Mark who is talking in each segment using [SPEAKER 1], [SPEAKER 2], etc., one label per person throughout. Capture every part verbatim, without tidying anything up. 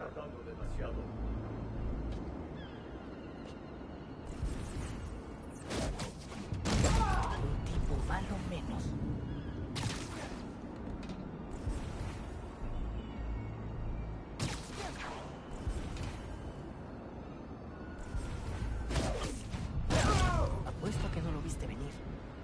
[SPEAKER 1] tardando demasiado.
[SPEAKER 2] Un tipo malo menos. Apuesto a que no lo viste venir.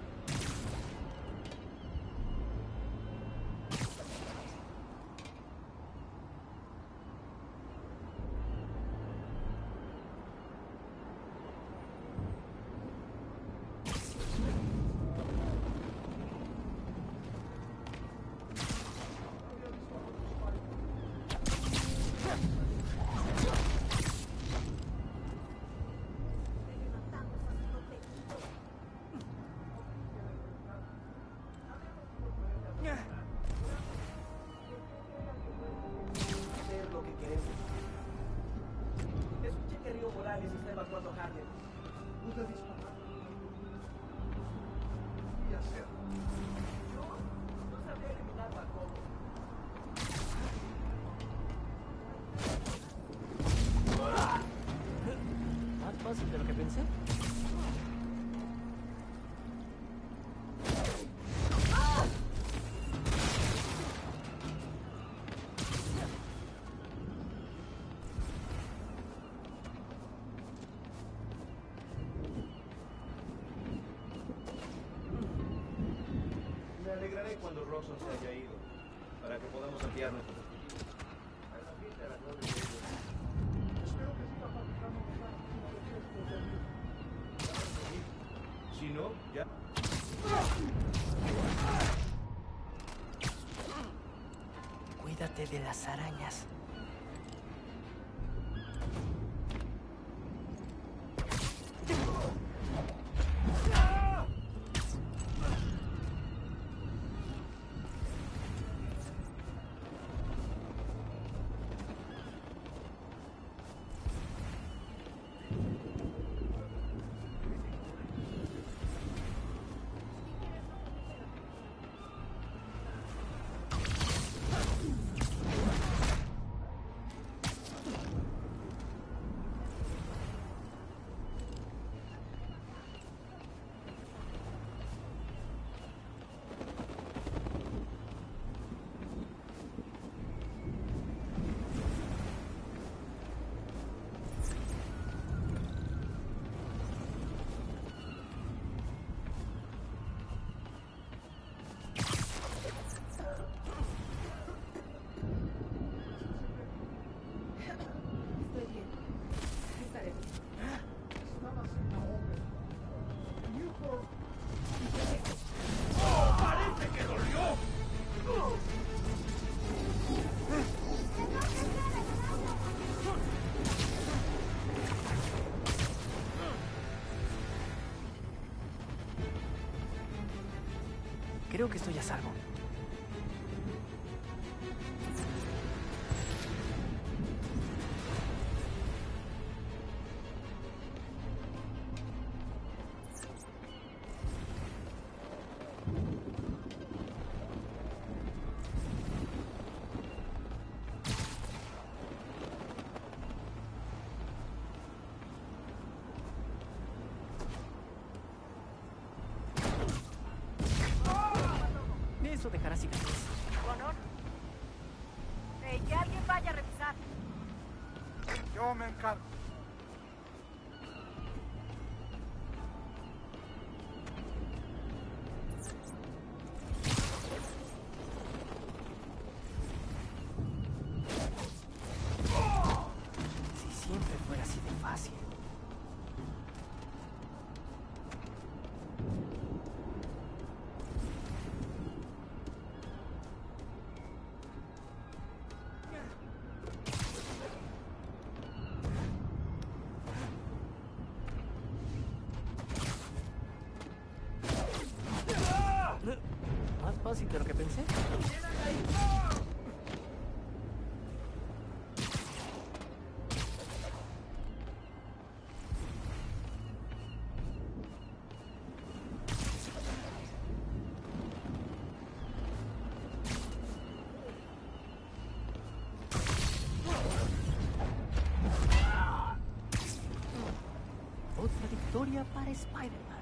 [SPEAKER 3] Hacer lo que queremos. Escuché que Río Morales está evacuando Harlem.
[SPEAKER 1] Pude disculpar. Y hacerlo.
[SPEAKER 3] No, no sabría eliminarlo a todo.
[SPEAKER 2] Más fácil de lo que pensé.
[SPEAKER 1] Me alegraré cuando Roxxon se haya ido, para que podamos ampliar nuestros objetivos. A las siete, a las nueve de ellos. Espero que siga fabricando los de Si no, ya.
[SPEAKER 2] Cuídate de las arañas.
[SPEAKER 4] Estoy bien. Estaré bien.
[SPEAKER 1] Estaba sin hombre. Newport.
[SPEAKER 5] ¡Parece que dolió!
[SPEAKER 2] Creo que estoy a salvo. Eso dejará cicatriz.
[SPEAKER 6] Connor. Eh, que alguien vaya a revisar.
[SPEAKER 5] Yo me encargo.
[SPEAKER 2] Si siempre fuera así de fácil. Más fácil de lo que pensé. victoria para Spider-Man.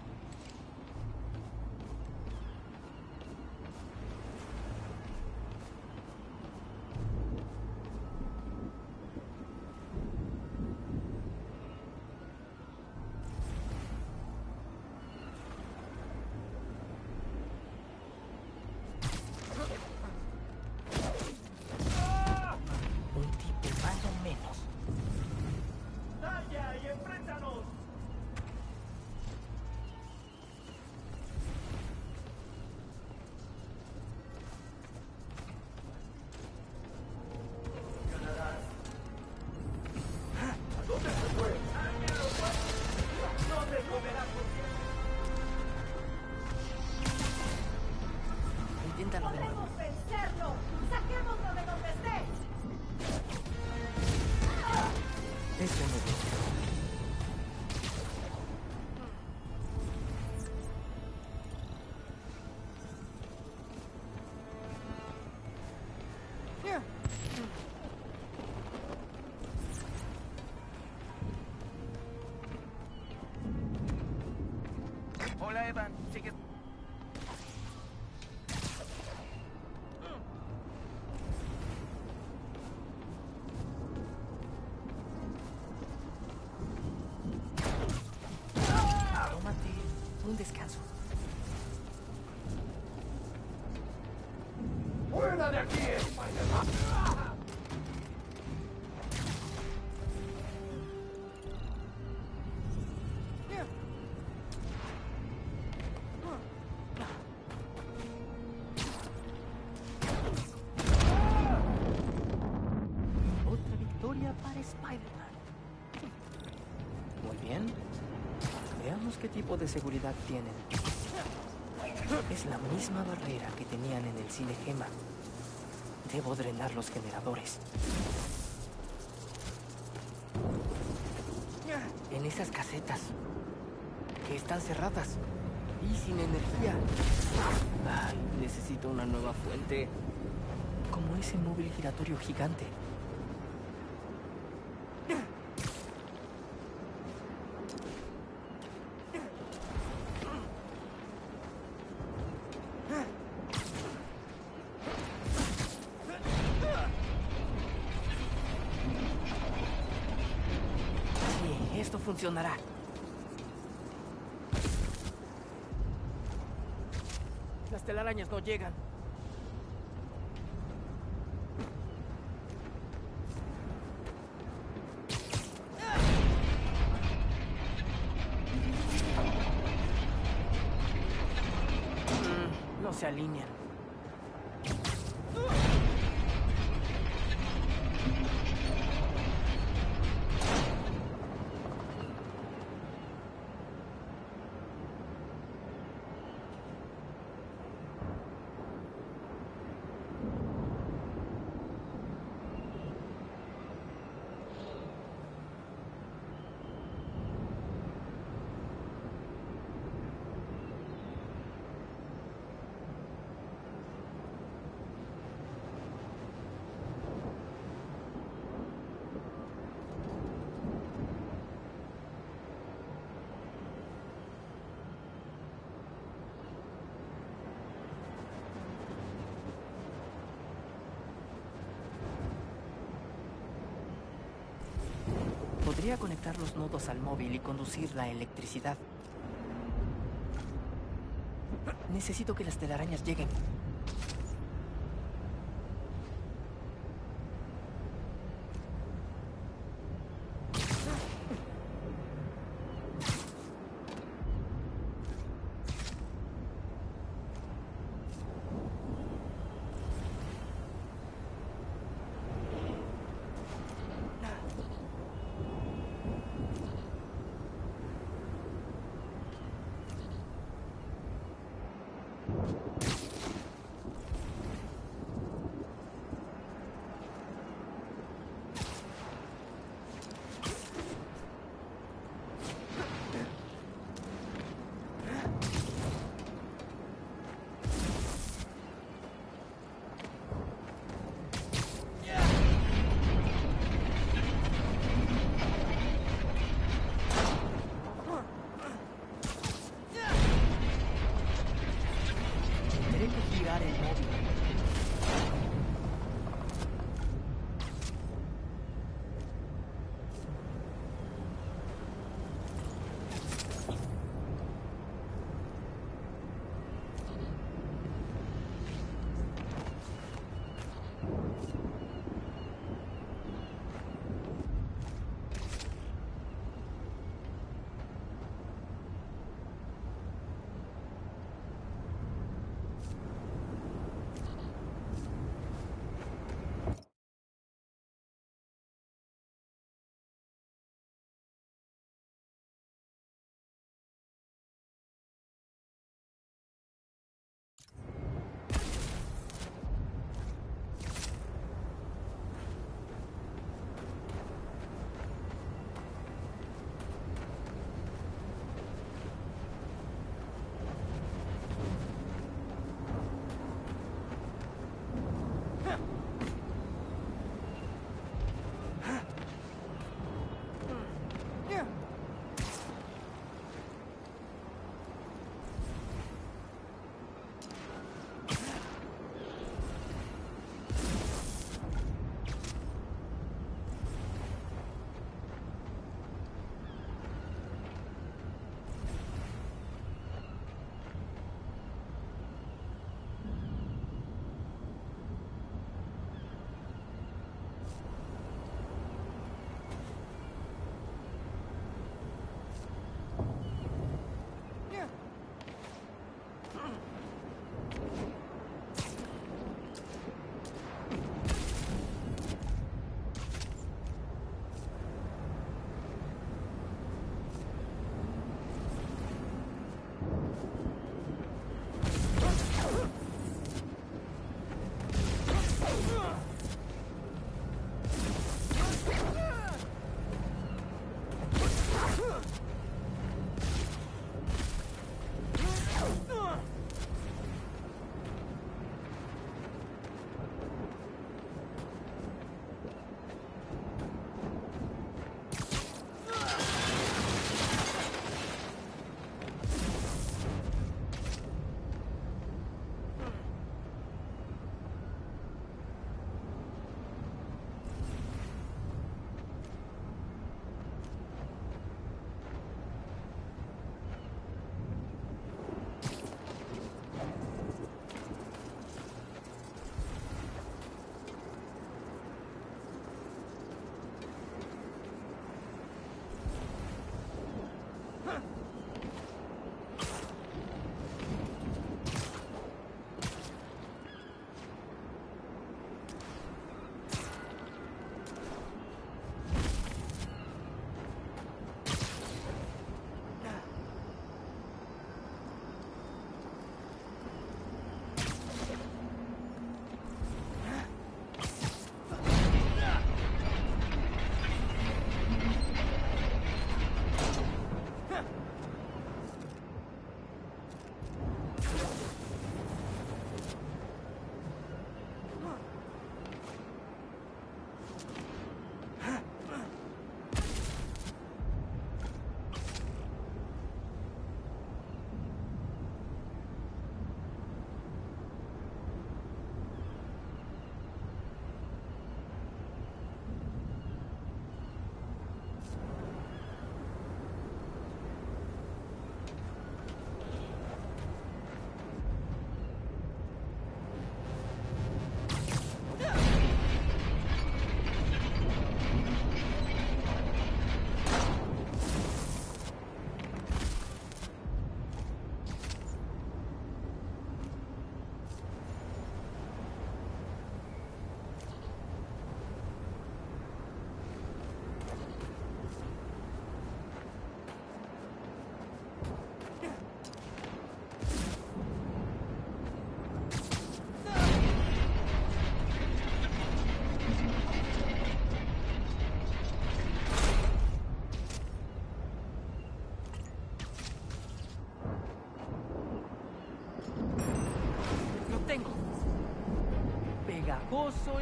[SPEAKER 2] Un tipo más o menos.
[SPEAKER 3] ¡Talla y enfréntanos!
[SPEAKER 2] Inténtalo de nuevo.
[SPEAKER 6] ¡Podemos vencerlo! ¡Saquémoslo de donde esté!
[SPEAKER 2] Este me gusta.
[SPEAKER 5] Hola, Evan. Sigue.
[SPEAKER 2] Tómate un descanso.
[SPEAKER 5] ¡Fuera de aquí, Spider-Man!
[SPEAKER 2] Otra victoria para Spider-Man. Muy bien. Veamos qué tipo de seguridad tienen. Es la misma barrera que tenían en el cine Gema. Debo drenar los generadores. En esas casetas, que están cerradas y sin energía. Ay, necesito una nueva fuente. Como ese móvil giratorio gigante. Sí, esto funcionará. Las telarañas no llegan. Mm, no se alinean. Podría conectar los nodos al móvil y conducir la electricidad. Necesito que las telarañas lleguen.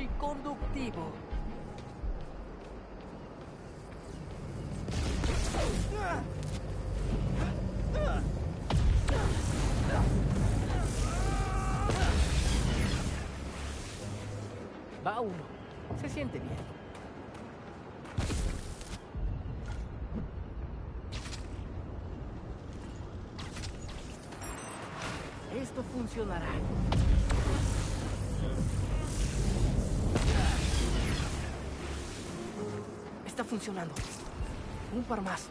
[SPEAKER 2] soy conductivo. Va uno. Se siente bien. Esto funcionará. Está funcionando. Un par más.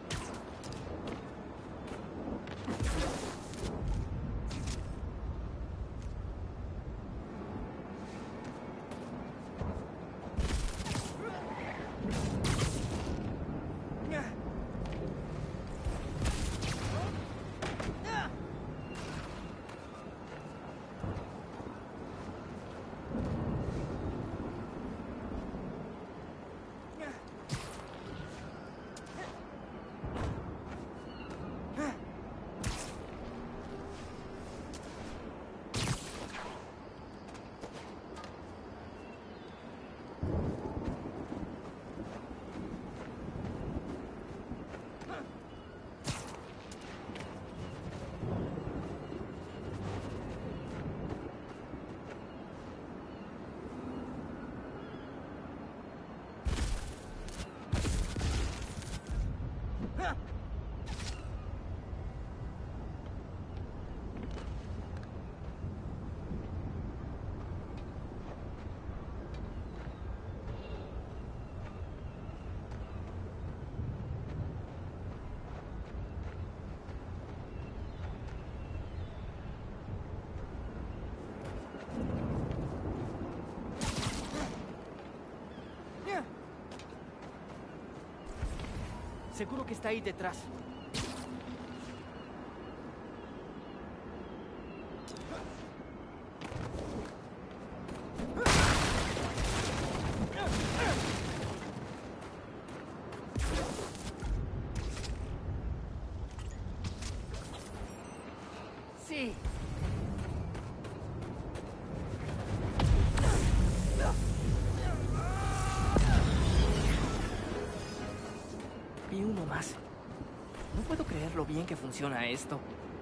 [SPEAKER 2] Seguro que está ahí detrás. Sí. Y uno más. No puedo creer lo bien que funciona esto.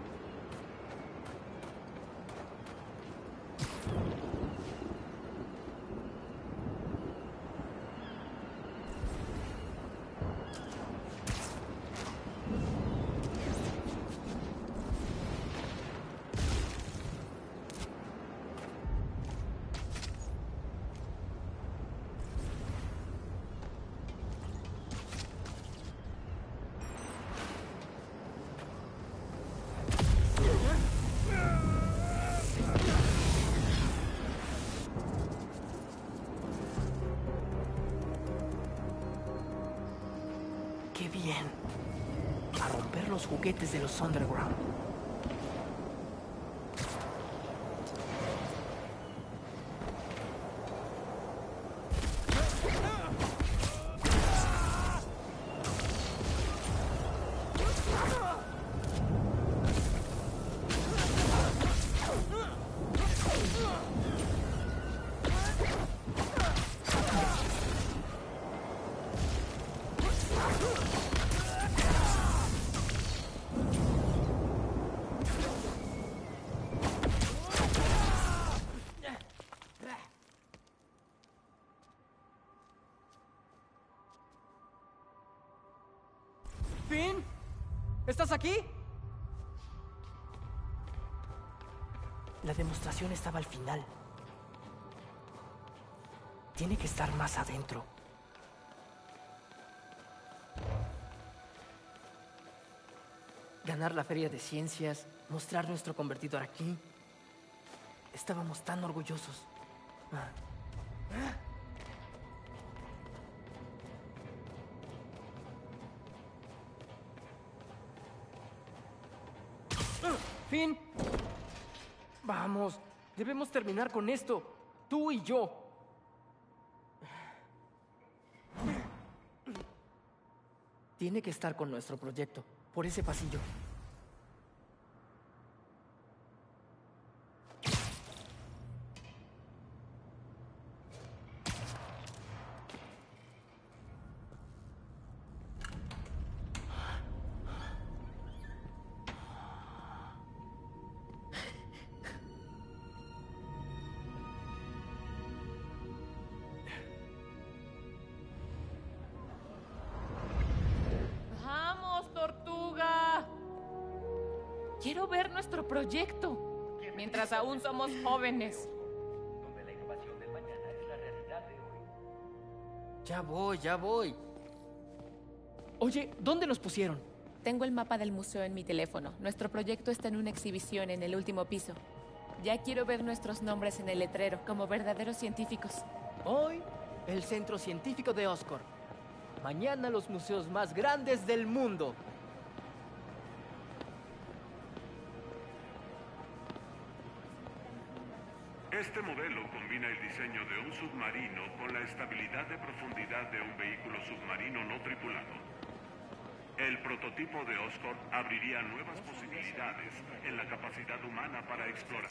[SPEAKER 2] ¡Qué bien! A romper los juguetes de los Underground. ¿Finn? ¿Estás aquí? La demostración estaba al final. Tiene que estar más adentro. Ganar la feria de ciencias, mostrar nuestro convertidor aquí. Estábamos tan orgullosos. Ah. Finn, vamos, debemos terminar con esto, tú y yo. Tiene que estar con nuestro proyecto, por ese pasillo.
[SPEAKER 7] nuestro proyecto. Mientras aún somos jóvenes.
[SPEAKER 2] Donde la innovación del mañana es la realidad de hoy. Ya voy, ya voy. Oye, ¿dónde nos pusieron?
[SPEAKER 7] Tengo el mapa del museo en mi teléfono. Nuestro proyecto está en una exhibición en el último piso. Ya quiero ver nuestros nombres en el letrero, como verdaderos científicos.
[SPEAKER 2] Hoy, el Centro Científico de Oscorp. Mañana, los museos más grandes del mundo.
[SPEAKER 8] Este modelo combina el diseño de un submarino con la estabilidad de profundidad de un vehículo submarino no tripulado. El prototipo de Oscorp abriría nuevas posibilidades en la capacidad humana para explorar.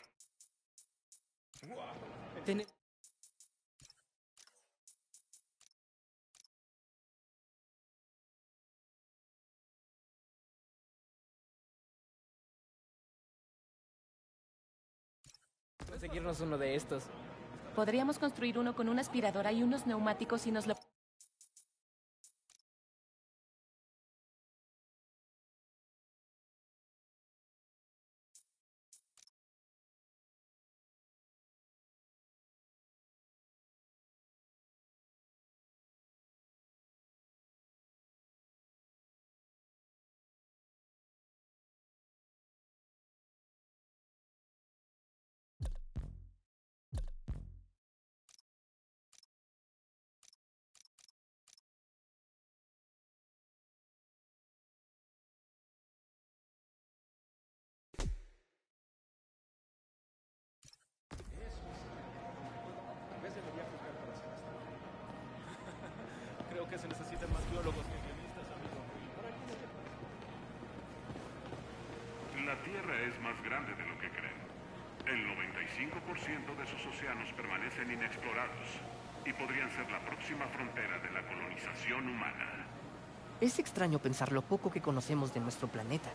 [SPEAKER 2] Ten- Conseguirnos uno de estos.
[SPEAKER 7] Podríamos construir uno con una aspiradora y unos neumáticos y nos lo...
[SPEAKER 1] Creo que se necesitan más biólogos que guionistas, amigo.
[SPEAKER 8] La Tierra es más grande de lo que creen. El noventa y cinco por ciento de sus océanos permanecen inexplorados y podrían ser la próxima frontera de la colonización humana.
[SPEAKER 2] Es extraño pensar lo poco que conocemos de nuestro planeta.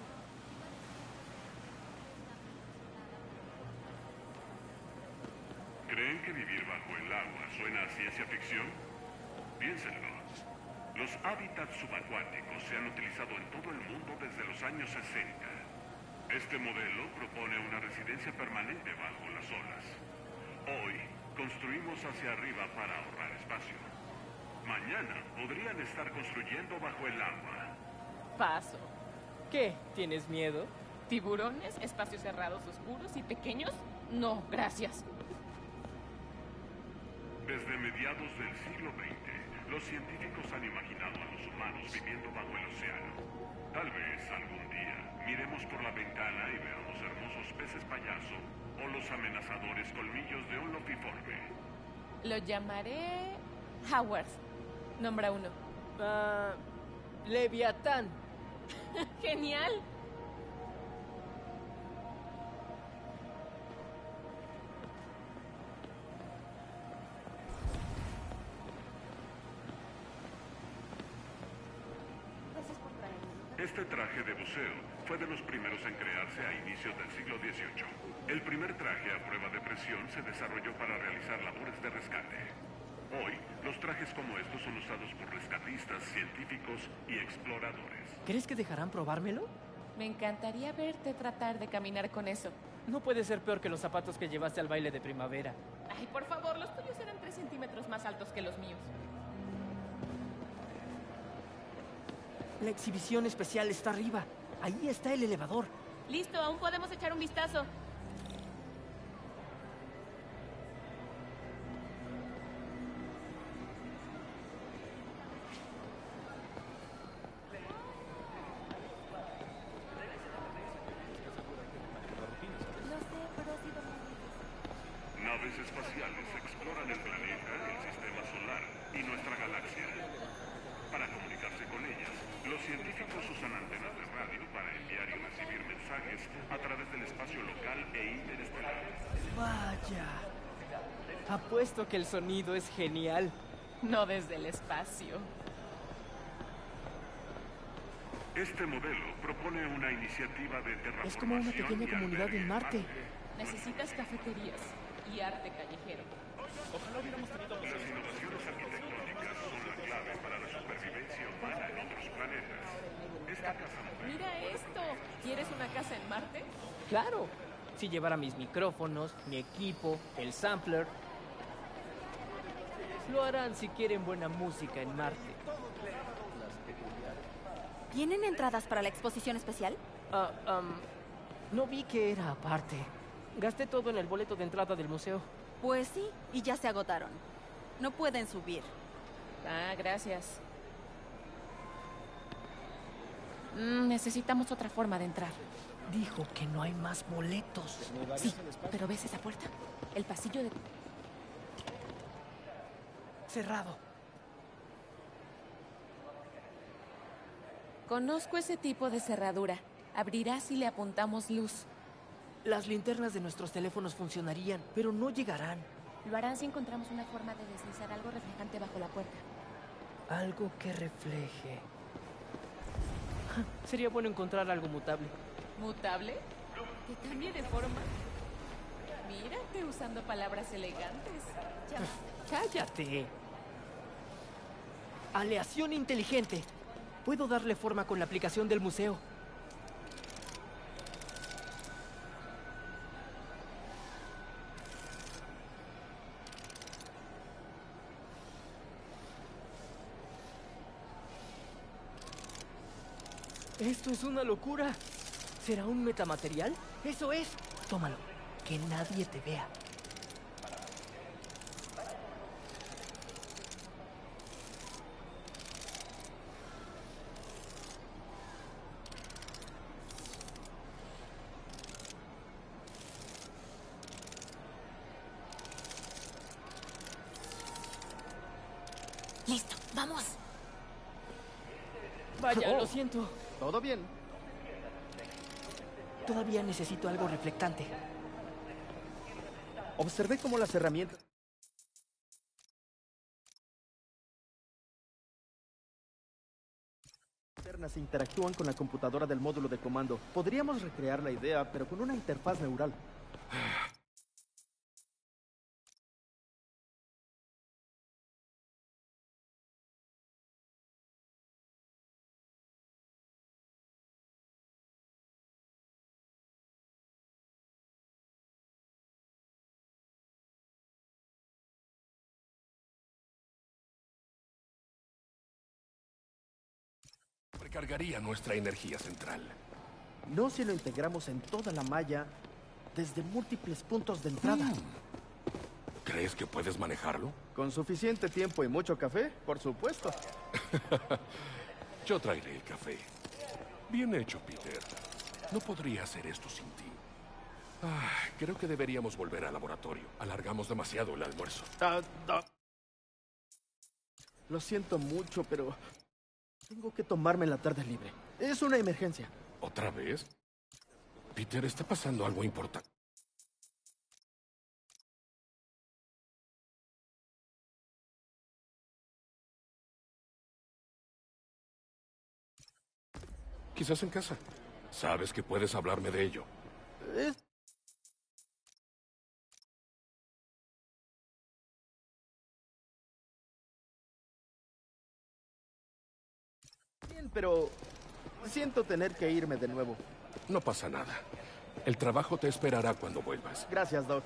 [SPEAKER 8] ¿Creen que vivir bajo el agua suena a ciencia ficción? Piénsenlo. Los hábitats subacuáticos se han utilizado en todo el mundo desde los años sesenta. Este modelo propone una residencia permanente bajo las olas. Hoy, construimos hacia arriba para ahorrar espacio. Mañana podrían estar construyendo bajo el agua.
[SPEAKER 7] Paso.
[SPEAKER 2] ¿Qué? ¿Tienes miedo?
[SPEAKER 7] ¿Tiburones? ¿Espacios cerrados oscuros y pequeños? No, gracias.
[SPEAKER 8] Desde mediados del siglo veinte, los científicos han imaginado a los humanos viviendo bajo el océano. Tal vez algún día miremos por la ventana y veamos hermosos peces payaso o los amenazadores colmillos de un lofiforme.
[SPEAKER 7] Lo llamaré... Howard. Nombra uno.
[SPEAKER 2] Ah, Leviatán.
[SPEAKER 7] ¡Genial!
[SPEAKER 8] Este traje de buceo fue de los primeros en crearse a inicios del siglo dieciocho. El primer traje a prueba de presión se desarrolló para realizar labores de rescate. Hoy, los trajes como estos son usados por rescatistas, científicos y exploradores.
[SPEAKER 2] ¿Crees que dejarán probármelo?
[SPEAKER 7] Me encantaría verte tratar de caminar con eso.
[SPEAKER 2] No puede ser peor que los zapatos que llevaste al baile de primavera.
[SPEAKER 7] Ay, por favor, los tuyos eran tres centímetros más altos que los míos.
[SPEAKER 2] La exhibición especial está arriba. Ahí está el elevador.
[SPEAKER 7] Listo, aún podemos echar un vistazo.
[SPEAKER 8] Naves espaciales exploran el planeta, el sistema solar y nuestra galaxia. Para comunicarse con ellas, los científicos usan antenas de radio para enviar y recibir mensajes a través del espacio local e interestelar.
[SPEAKER 2] Vaya. Apuesto que el sonido es genial.
[SPEAKER 7] No desde el espacio.
[SPEAKER 8] Este modelo propone una iniciativa de terraformación.
[SPEAKER 2] Es como una pequeña
[SPEAKER 8] y
[SPEAKER 2] comunidad
[SPEAKER 8] albergue
[SPEAKER 2] en Marte.
[SPEAKER 7] Necesitas cafeterías y arte callejero.
[SPEAKER 8] Las innovaciones arquitectónicas son la clave para la supervivencia humana en otros planetas. Esta casa moderna
[SPEAKER 7] Mira esto. ¿Quieres una casa en Marte?
[SPEAKER 2] Claro, si llevara mis micrófonos, mi equipo, el sampler. Lo harán si quieren buena música en Marte.
[SPEAKER 6] ¿Tienen entradas para la exposición especial?
[SPEAKER 2] Ah, am, no vi que era aparte. Gasté todo en el boleto de entrada del museo.
[SPEAKER 6] Pues sí, y ya se agotaron. No pueden subir.
[SPEAKER 7] Ah, gracias. Mm, necesitamos otra forma de entrar.
[SPEAKER 2] Dijo que no hay más boletos.
[SPEAKER 7] Sí, pero ¿ves esa puerta? El pasillo de...
[SPEAKER 2] Cerrado.
[SPEAKER 7] Conozco ese tipo de cerradura. Abrirá si le apuntamos luz.
[SPEAKER 2] Las linternas de nuestros teléfonos funcionarían, pero no llegarán.
[SPEAKER 7] Lo harán si encontramos una forma de deslizar algo reflejante bajo la puerta.
[SPEAKER 2] Algo que refleje. Sería bueno encontrar algo mutable.
[SPEAKER 7] ¿Mutable? ¿Que cambie de forma? Mírate usando palabras elegantes. Ya.
[SPEAKER 2] ¡Cállate! Aleación inteligente. Puedo darle forma con la aplicación del museo. Esto es una locura. ¿Será un metamaterial? ¡Eso es! Tómalo. Que nadie te vea.
[SPEAKER 7] Listo, vamos.
[SPEAKER 2] Vaya,
[SPEAKER 9] Oh.
[SPEAKER 2] lo siento.
[SPEAKER 9] ¿Todo bien?
[SPEAKER 2] Todavía necesito algo reflectante.
[SPEAKER 9] Observé cómo las herramientas internas interactúan con la computadora del módulo de comando. Podríamos recrear la idea, pero con una interfaz neural.
[SPEAKER 10] Recargaría nuestra energía central.
[SPEAKER 9] No si lo integramos en toda la malla desde múltiples puntos de entrada.
[SPEAKER 10] Mm. ¿Crees que puedes manejarlo?
[SPEAKER 9] Con suficiente tiempo y mucho café, por supuesto.
[SPEAKER 10] Yo traeré el café. Bien hecho, Peter. No podría hacer esto sin ti. Ah, creo que deberíamos volver al laboratorio. Alargamos demasiado el almuerzo.
[SPEAKER 9] Ah, ah. Lo siento mucho, pero tengo que tomarme la tarde libre. Es una emergencia.
[SPEAKER 10] ¿Otra vez? Peter, está pasando algo importante. Quizás en casa. Sabes que puedes hablarme de ello.
[SPEAKER 9] Es... Bien, pero siento tener que irme de nuevo.
[SPEAKER 10] No pasa nada. El trabajo te esperará cuando vuelvas.
[SPEAKER 9] Gracias, Doc.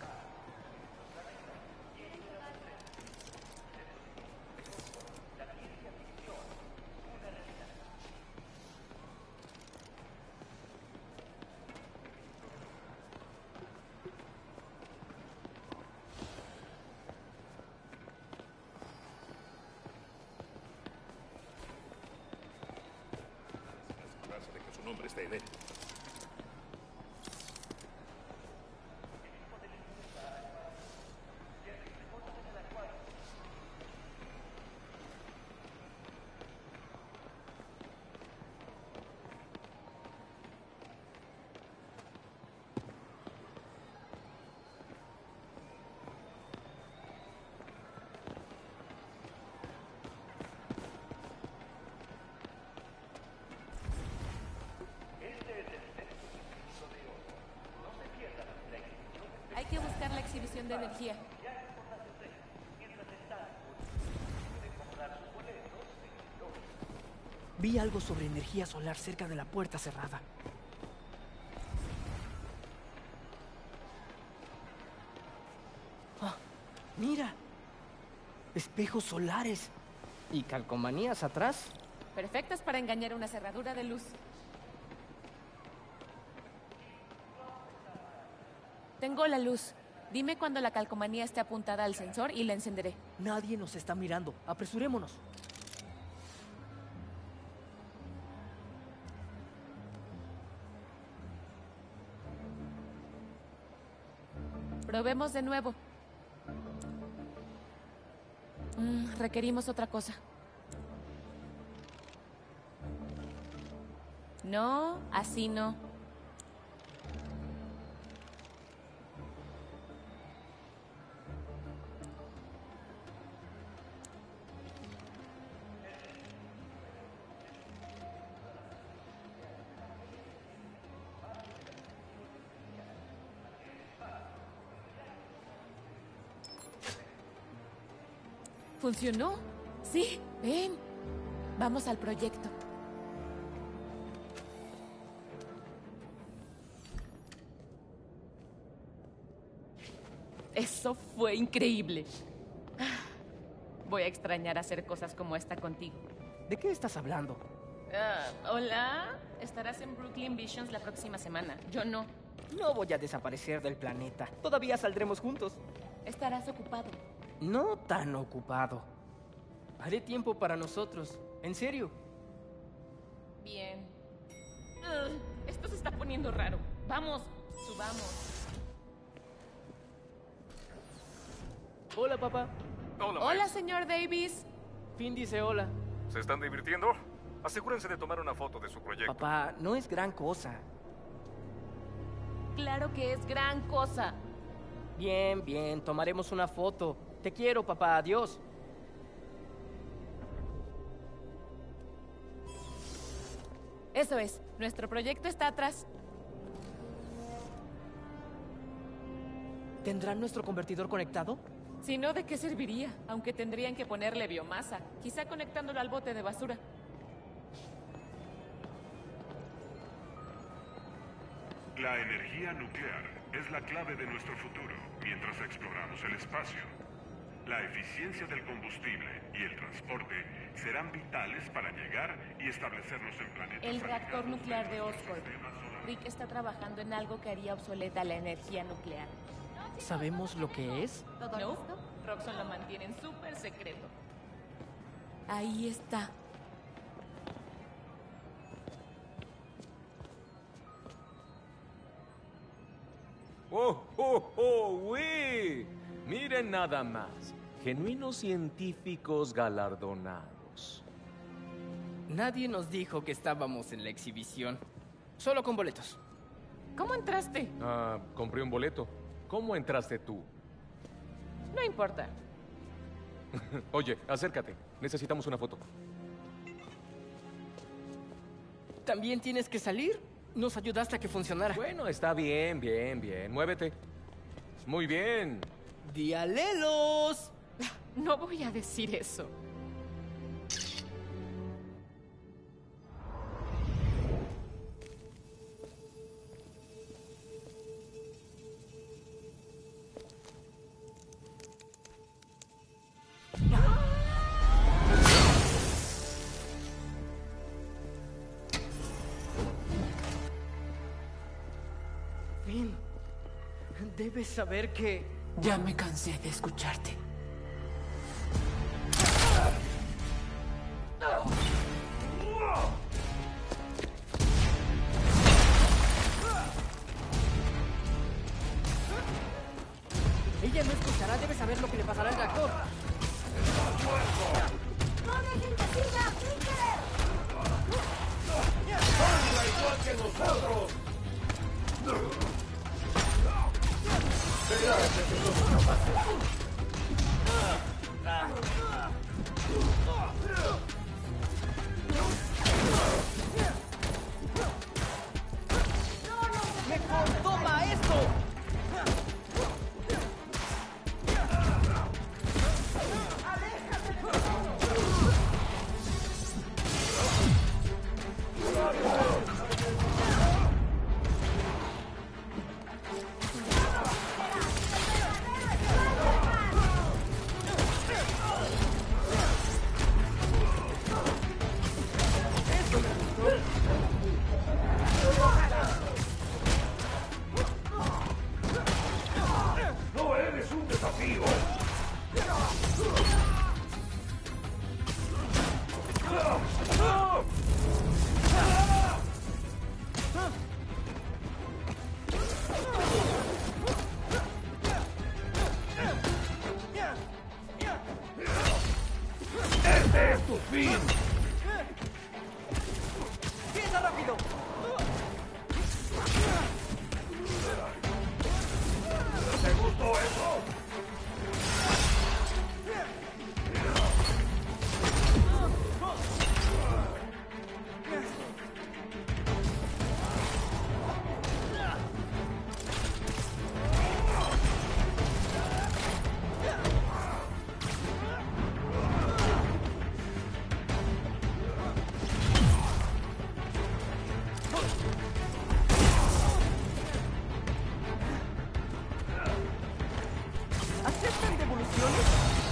[SPEAKER 10] Asegurarse de que su nombre esté en él.
[SPEAKER 7] Hay que buscar la exhibición de energía.
[SPEAKER 2] Vi algo sobre energía solar cerca de la puerta cerrada. Mira. Espejos solares. ¿Y calcomanías atrás?
[SPEAKER 7] Perfectas para engañar una cerradura de luz. Tengo la luz. Dime cuando la calcomanía esté apuntada al sensor y la encenderé.
[SPEAKER 2] Nadie nos está mirando. Apresurémonos.
[SPEAKER 7] Probemos de nuevo. Mm, requerimos otra cosa. No, así no. ¿Funcionó? Sí, ven. Vamos al proyecto. Eso fue increíble. Voy a extrañar hacer cosas como esta contigo.
[SPEAKER 2] ¿De qué estás hablando?
[SPEAKER 7] Uh, hola, estarás en Brooklyn Visions la próxima semana. Yo no.
[SPEAKER 2] No voy a desaparecer del planeta. Todavía saldremos juntos.
[SPEAKER 7] Estarás ocupado.
[SPEAKER 2] No tan ocupado. Haré tiempo para nosotros. En serio.
[SPEAKER 7] Bien. Uh, esto se está poniendo raro. Vamos, subamos.
[SPEAKER 2] Hola, papá.
[SPEAKER 11] Hola,
[SPEAKER 7] Hola,
[SPEAKER 11] Miles.
[SPEAKER 7] señor Davis.
[SPEAKER 2] Finn dice hola.
[SPEAKER 11] ¿Se están divirtiendo? Asegúrense de tomar una foto de su proyecto.
[SPEAKER 2] Papá, no es gran cosa.
[SPEAKER 7] Claro que es gran cosa.
[SPEAKER 2] Bien, bien, tomaremos una foto. Te quiero, papá. Adiós.
[SPEAKER 7] Eso es. Nuestro proyecto está atrás.
[SPEAKER 2] ¿Tendrán nuestro convertidor conectado?
[SPEAKER 7] Si no, ¿de qué serviría? Aunque tendrían que ponerle biomasa. Quizá conectándolo al bote de basura.
[SPEAKER 8] La energía nuclear es la clave de nuestro futuro mientras exploramos el espacio. La eficiencia del combustible y el transporte serán vitales para llegar y establecernos en planetas.
[SPEAKER 7] El reactor
[SPEAKER 8] alejados
[SPEAKER 7] nuclear de
[SPEAKER 8] de nuestro
[SPEAKER 7] Oscorp.
[SPEAKER 8] sistema solar.
[SPEAKER 7] Rick está trabajando en algo que haría obsoleta la energía nuclear.
[SPEAKER 2] ¿Sabemos lo que es?
[SPEAKER 7] ¿No? Roxxon lo mantiene en súper secreto. Ahí está.
[SPEAKER 12] ¡Oh, oh, oh, oui! Miren nada más. Genuinos científicos galardonados.
[SPEAKER 2] Nadie nos dijo que estábamos en la exhibición. Solo con boletos.
[SPEAKER 7] ¿Cómo entraste?
[SPEAKER 10] Ah, compré un boleto. ¿Cómo entraste tú?
[SPEAKER 7] No importa.
[SPEAKER 10] Oye, acércate. Necesitamos una foto.
[SPEAKER 2] ¿También tienes que salir? Nos ayudaste a que funcionara.
[SPEAKER 10] Bueno, está bien, bien, bien. Muévete. Muy bien.
[SPEAKER 2] ¡Dialelos!
[SPEAKER 7] No voy a decir eso.
[SPEAKER 2] Finn, debes saber que...
[SPEAKER 7] Ya me cansé de escucharte.
[SPEAKER 2] Ella no escuchará, debe saber lo que le pasará al reactor.
[SPEAKER 6] ¡No dejen que siga! ¡Pinker!
[SPEAKER 5] ¡Anda igual que nosotros! Verás que no es capaz. fin!
[SPEAKER 2] ¡Piensa rápido!
[SPEAKER 5] ¿Te gustó eso?
[SPEAKER 2] ¿Aceptan devoluciones?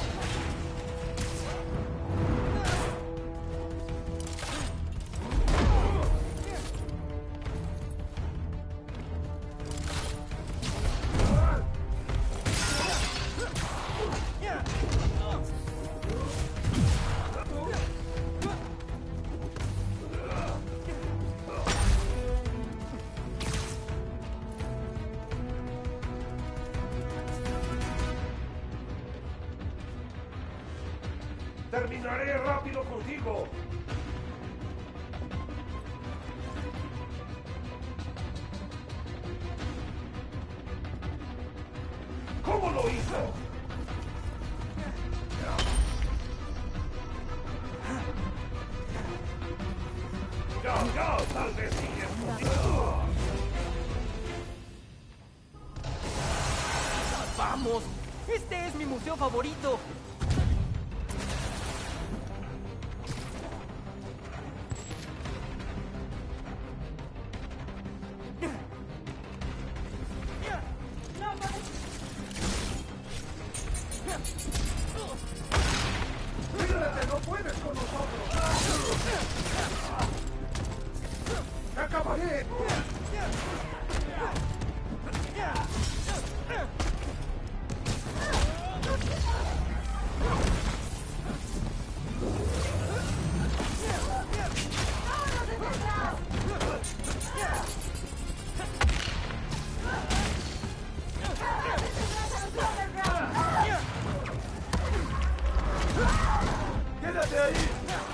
[SPEAKER 5] ¡Terminaré rápido contigo! ¿Cómo lo hizo? Ya, ya, tal vez sigue escondido.
[SPEAKER 2] ¡Vamos! ¡Este es mi museo favorito!
[SPEAKER 5] ¡Líbrate, no puedes con nosotros! ¡Te acabaré! ¡Quédate ahí!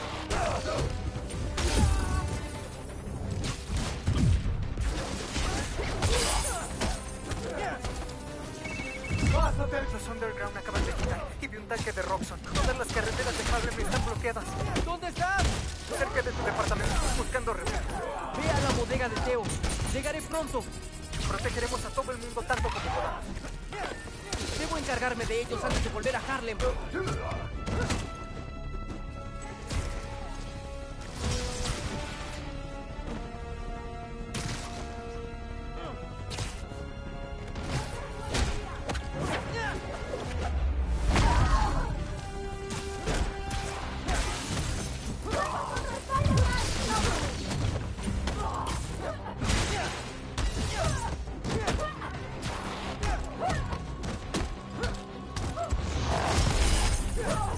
[SPEAKER 13] ¡Pásate! Los Underground acaban de quitar y vi un tanque de Roxxon. Todas las carreteras de Harlem están bloqueadas.
[SPEAKER 2] ¿Dónde estás?
[SPEAKER 13] Cerca de tu departamento, buscando refugio.
[SPEAKER 2] Ve a la bodega de Teo. Llegaré pronto.
[SPEAKER 13] Protegeremos a todo el mundo tanto como podamos.
[SPEAKER 2] Debo encargarme de ellos antes de volver a Harlem.
[SPEAKER 6] ¡No!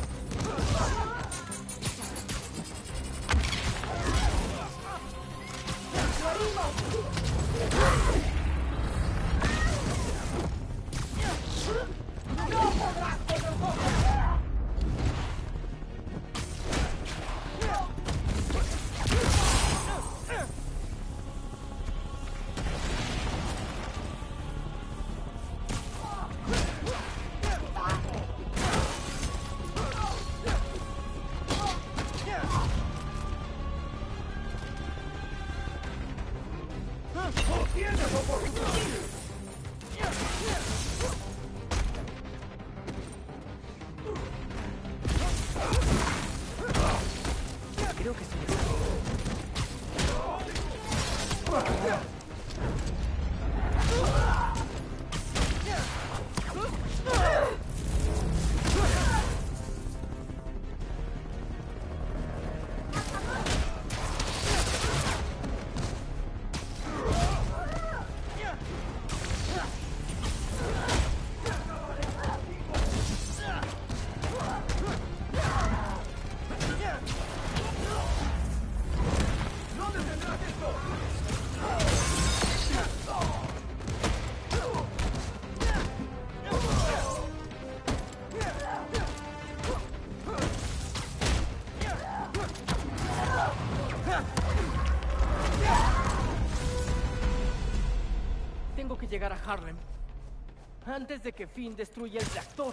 [SPEAKER 2] llegar a Harlem antes de que Finn destruya el reactor.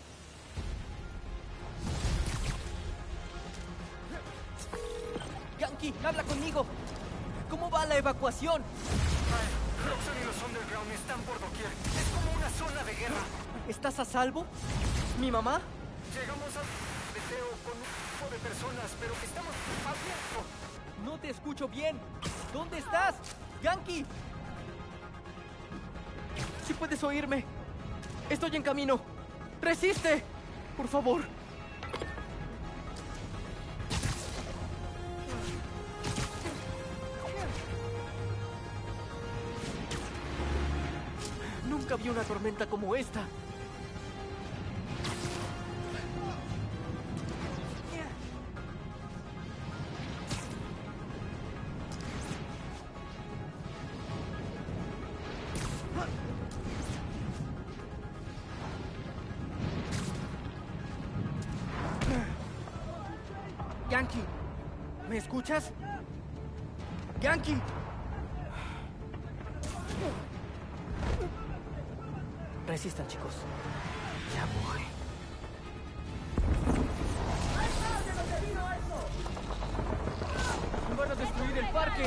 [SPEAKER 2] Ganke, habla conmigo. ¿Cómo va la evacuación?
[SPEAKER 13] Roxxon y los Underground están por doquier. Es como una zona de guerra.
[SPEAKER 2] ¿Estás a salvo? ¿Mi mamá?
[SPEAKER 13] Llegamos al deseo con un grupo de personas, pero estamos abiertos.
[SPEAKER 2] No te escucho bien. ¿Dónde estás? Ganke. Si puedes oírme. Estoy en camino. ¡Resiste! Por favor. Nunca vi una tormenta como esta. Ganke, ¿me escuchas? Ganke. Resistan, chicos. Ya voy. ¡Van a destruir el parque!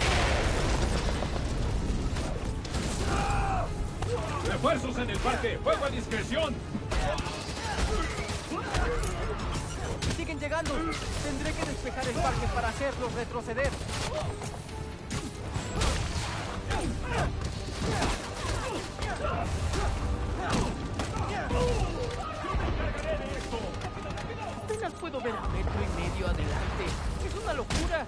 [SPEAKER 5] ¡Refuerzos en el parque! ¡Fuego a discreción!
[SPEAKER 2] ¡Siguen llegando! Tendré que despejar el parque para hacerlos retroceder. Apenas puedo ver a metro y medio adelante. ¡Es una locura!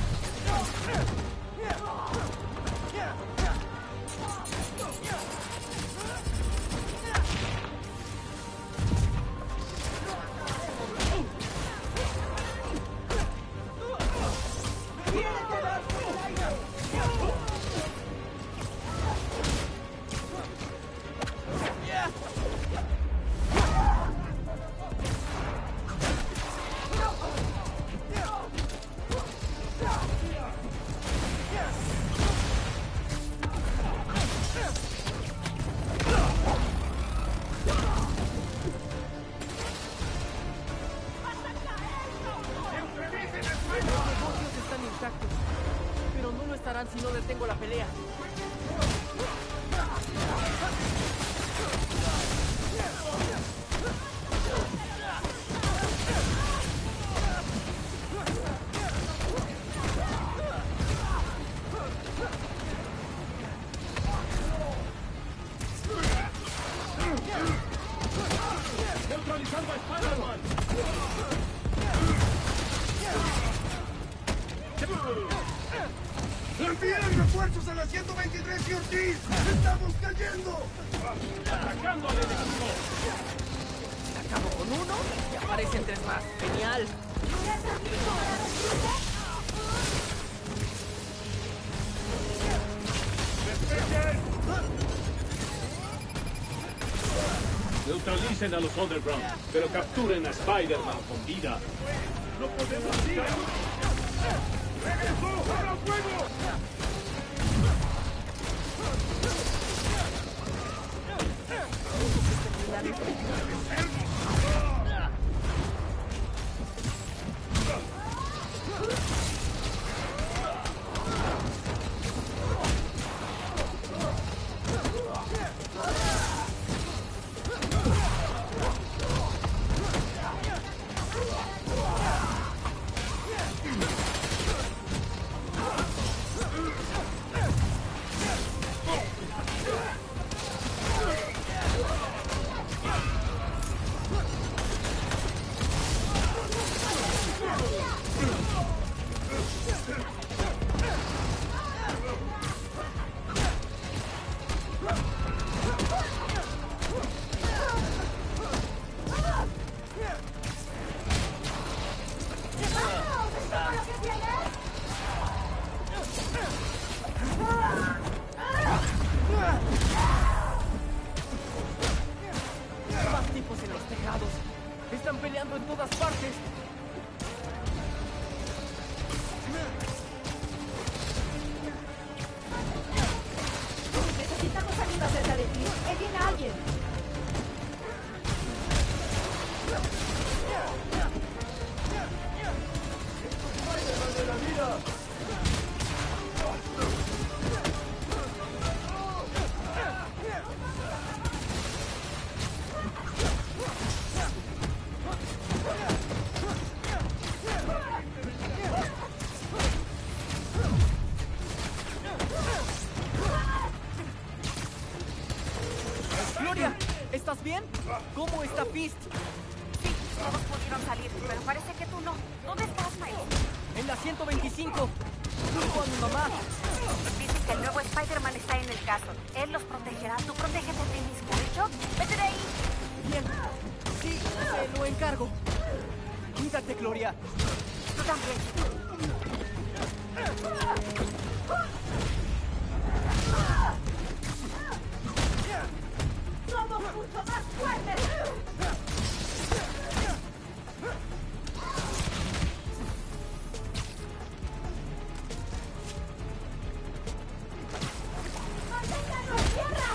[SPEAKER 2] Si no detengo la pelea.
[SPEAKER 5] ¡Neutralizando a Spider-Man!
[SPEAKER 14] ¡Envíen refuerzos a la ciento veintitrés y Ortiz! ¡Estamos cayendo!
[SPEAKER 5] ¡Atacando al enemigo!
[SPEAKER 2] Acabo con uno y aparecen tres más. ¡Genial!
[SPEAKER 5] ¡Despeguen! Neutralicen a los Underground, pero capturen a Spider-Man con vida. ¡No podemos ir! ¡Regresó! ¡Abra fuego!
[SPEAKER 2] Están peleando en todas partes.
[SPEAKER 6] Necesitamos
[SPEAKER 2] bien? ¿Cómo está Fist?
[SPEAKER 6] Sí, todos pudieron salir, pero parece que tú no. ¿Dónde estás, Miles?
[SPEAKER 2] En la ciento veinticinco. Junto a mi mamá.
[SPEAKER 6] Dicen que el nuevo Spider-Man está en el caso. Él los protegerá. Tú protégete a ti mismo, ¿hecho? ¡Vete de ahí!
[SPEAKER 2] Bien. Sí, te lo encargo. Cuídate, Gloria.
[SPEAKER 6] Tú también.
[SPEAKER 3] ¡Somos mucho más fuertes! ¡Manténganos tierra!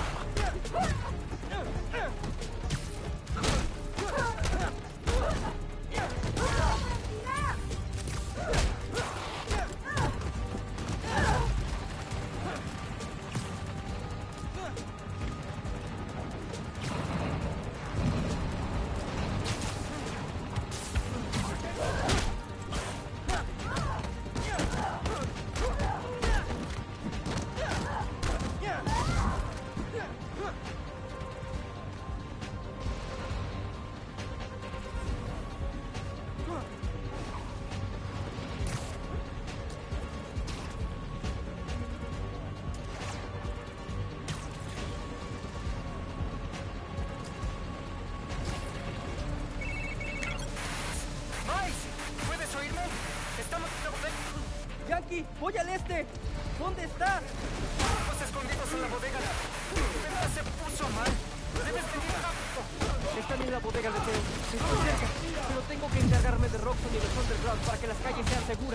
[SPEAKER 2] Yankee, voy al este. ¿Dónde estás?
[SPEAKER 13] Estamos escondidos en la bodega. Venta se puso mal. Debes venir rápido.
[SPEAKER 2] Están en la bodega de Teo. Estoy cerca, pero tengo que encargarme de Roxxon y los Underground para que las calles sean seguras.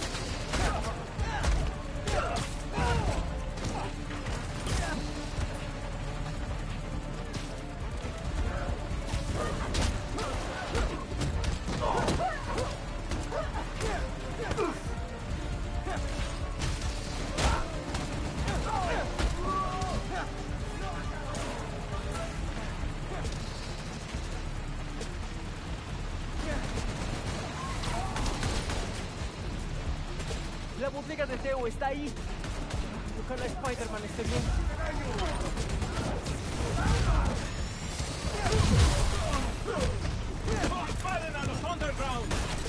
[SPEAKER 2] La bodega de Teo está ahí. Ojalá Spider-Man esté bien.
[SPEAKER 5] ¡Disparen a los Underground!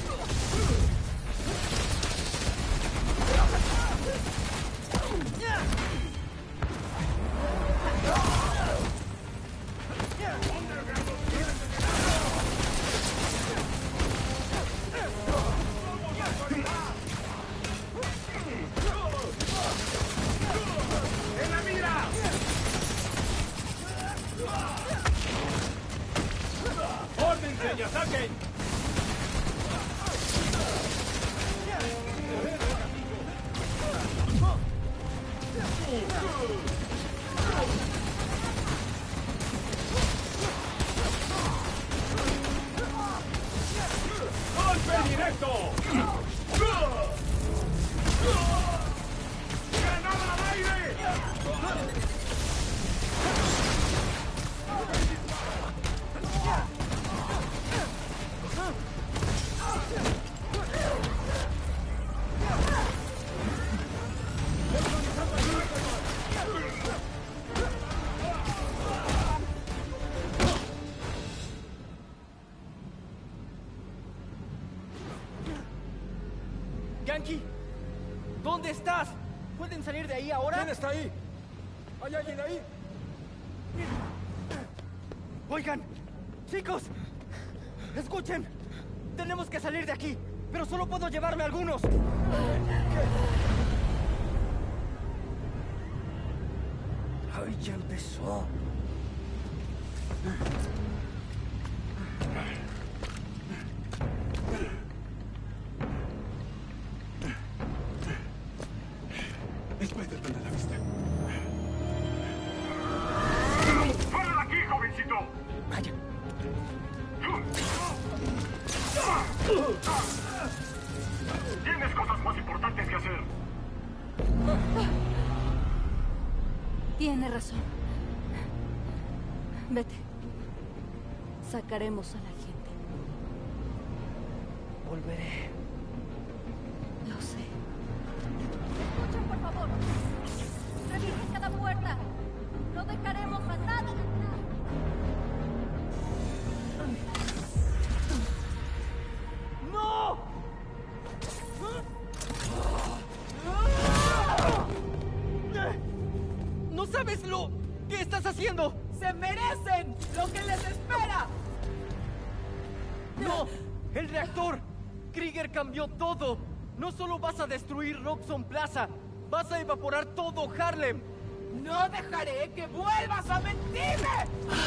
[SPEAKER 14] ¡En la mira!
[SPEAKER 5] ¡Órdense y ataquen! ¡Golpe directo!
[SPEAKER 14] ¡Granada al aire!
[SPEAKER 2] Yankee, ¿dónde estás? ¿Pueden salir de ahí ahora?
[SPEAKER 5] ¿Quién está ahí? ¿Hay alguien ahí?
[SPEAKER 2] Oigan, chicos, escuchen. Tenemos que salir de aquí, pero solo puedo llevarme a algunos. Ay, ya empezó.
[SPEAKER 5] Spider-Man a la vista.
[SPEAKER 8] ¡Fuera de aquí, jovencito!
[SPEAKER 2] Vaya.
[SPEAKER 8] Tienes cosas más importantes que hacer.
[SPEAKER 15] Tiene razón. Vete. Sacaremos a la gente.
[SPEAKER 2] Volveré.
[SPEAKER 15] Lo sé.
[SPEAKER 6] Escuchen, por favor. Revisen cada puerta. No dejaremos a nadie atrás.
[SPEAKER 2] ¡Hazlo! ¿Qué estás haciendo?
[SPEAKER 16] ¡Se merecen lo que les espera!
[SPEAKER 2] ¡No! ¡El reactor! Krieger cambió todo. No solo vas a destruir Roxxon Plaza, vas a evaporar todo Harlem.
[SPEAKER 16] ¡No dejaré que vuelvas a mentirme!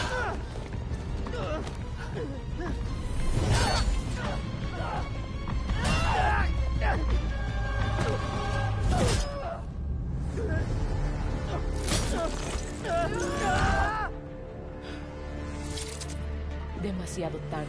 [SPEAKER 7] Demasiado tarde.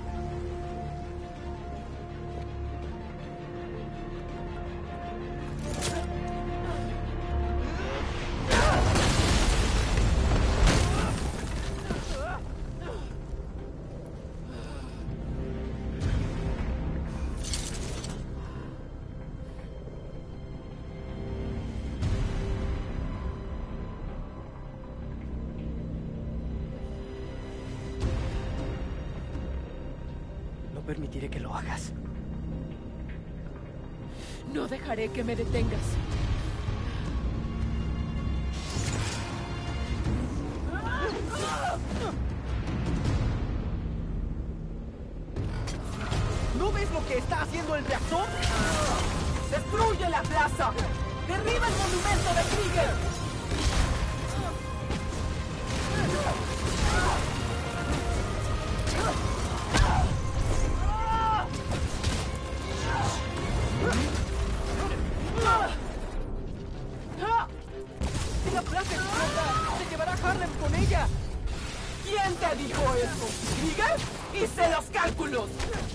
[SPEAKER 2] Permitiré que lo hagas.
[SPEAKER 7] No dejaré que me detengas.
[SPEAKER 2] ¿No ves lo que está haciendo el reactor?
[SPEAKER 16] ¡Destruye la plaza! ¡Derriba el monumento de Krieger!
[SPEAKER 2] Si la plaza explota, se llevará a Harlem con ella.
[SPEAKER 16] ¿Quién te dijo eso? ¿Krieger? ¡Hice los cálculos!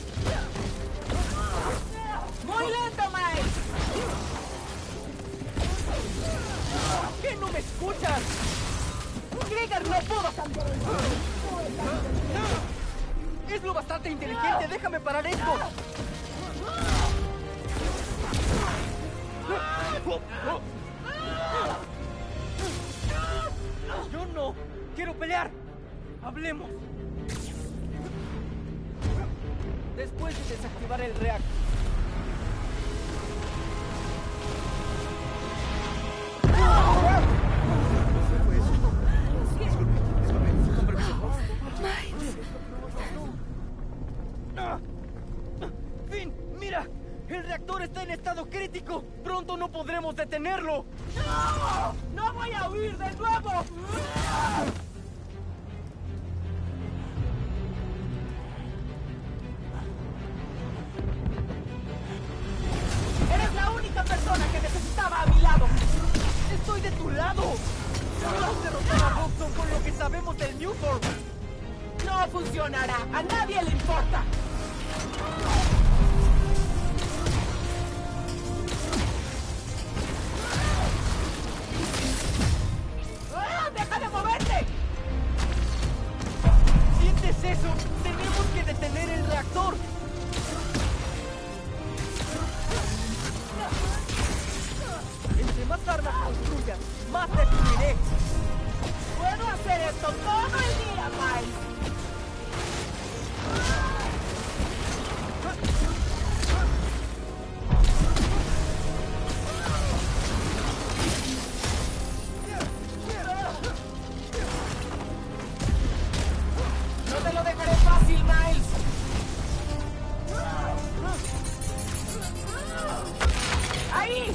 [SPEAKER 16] ¡Muy lento, Miles!
[SPEAKER 2] ¿Por qué no me escuchas?
[SPEAKER 16] ¡Krieger no pudo cambiar el mundo!
[SPEAKER 2] Es lo bastante inteligente, déjame parar esto. Yo no quiero pelear. Hablemos. Después de desactivar el reactor. ¡Finn! ¡Mira! ¡El reactor está en estado crítico! ¡Pronto no podremos detenerlo!
[SPEAKER 16] ¡No! ¡No voy a huir de nuevo! ¡Eres la única persona que necesitaba a mi lado!
[SPEAKER 2] ¡Estoy de tu lado! ¡Vamos a derrotar a Roxxon con lo que sabemos del Newform!
[SPEAKER 16] ¡No funcionará! ¡A nadie le importa! ¡Ah! ¡Deja de moverte!
[SPEAKER 2] ¿Sientes eso? ¡Tenemos que detener el reactor! Entre más armas construyas, más destruiré.
[SPEAKER 16] ¡Puedo hacer esto todo el día, Miles! ¡No te lo dejaré fácil, Miles! ¡Ahí!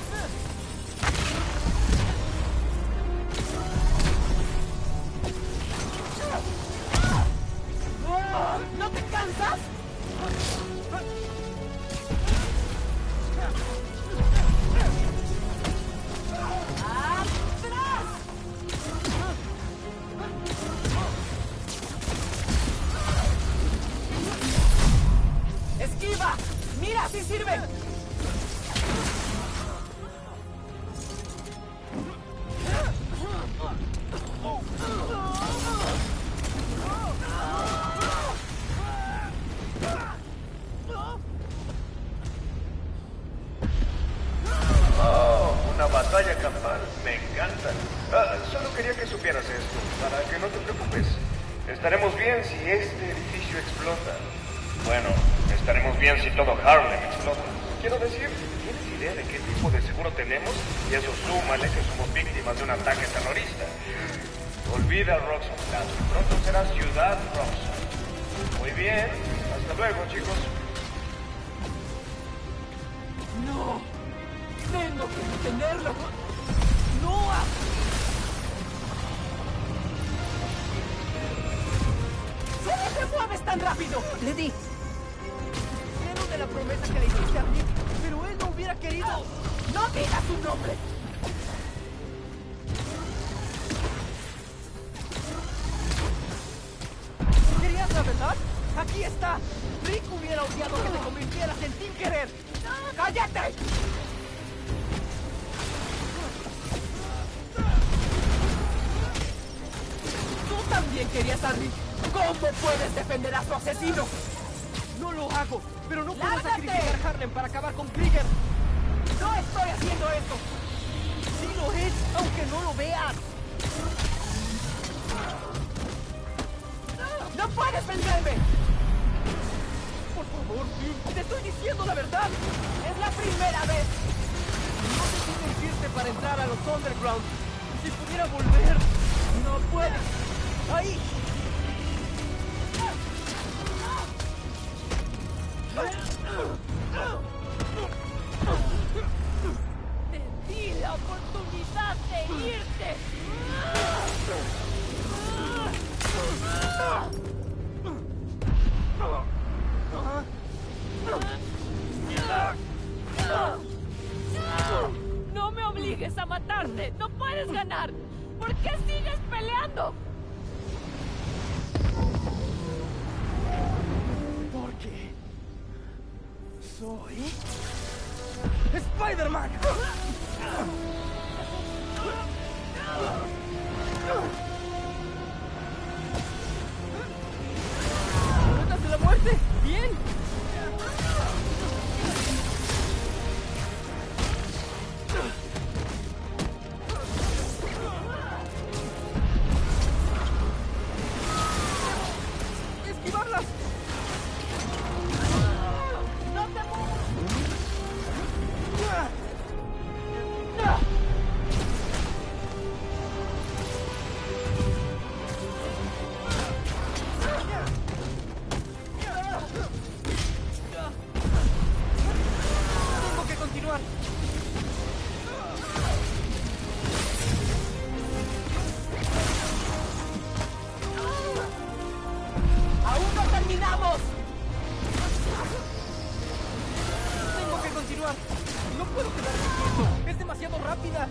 [SPEAKER 16] ¿No te cansas? ¡Atrás! ¡Esquiva! ¡Mira, si sirve!
[SPEAKER 1] Oh, una batalla campal. Me encanta. Ah, solo quería que supieras esto, para que no te preocupes. Estaremos bien si este edificio explota. Bueno, estaremos bien si todo Harlem explota.
[SPEAKER 17] Quiero decir, ¿tienes idea de qué tipo de seguro tenemos? Y eso súmale que somos víctimas de un ataque terrorista. Olvida Roxxon Plaza. Pronto será Ciudad Roxxon. Muy bien. Hasta luego, chicos.
[SPEAKER 16] ¡No! ¡Tengo que detenerlo! ¡No! ¿Cómo te mueves tan rápido?
[SPEAKER 2] Le di.
[SPEAKER 16] Lleno de la promesa que le hiciste a Rick, pero él no hubiera querido. ¡No digas su nombre! ¿Querías la verdad? ¡Aquí está! Rick hubiera odiado que te convirtieras en Tinkerer. ¡Cállate! Tú también querías a Rick. ¿Cómo puedes defender a su asesino? No lo hago, pero no puedo
[SPEAKER 3] ¡Lárgate!
[SPEAKER 16] sacrificar a Harlem para acabar con Krieger. No estoy haciendo esto. Sí lo es, aunque no lo veas. ¡No puedes vencerme! Por favor, Tim, te estoy diciendo la verdad. Es la primera vez. No sé qué decirte para entrar a los Underground. Si pudiera volver, no puedes. ¡Ahí!
[SPEAKER 3] Te di la oportunidad de irte. No me obligues a matarte. No puedes ganar. ¿Por qué sigues peleando?
[SPEAKER 16] Porque soy Spider-Man. ¿Ruedas de la muerte? Bien. ¡Esquivarlas!
[SPEAKER 3] ¡No te
[SPEAKER 16] Tengo que continuar. ¡Aún no terminamos! Tengo que continuar. No puedo quedarme quieto. Es demasiado rápida.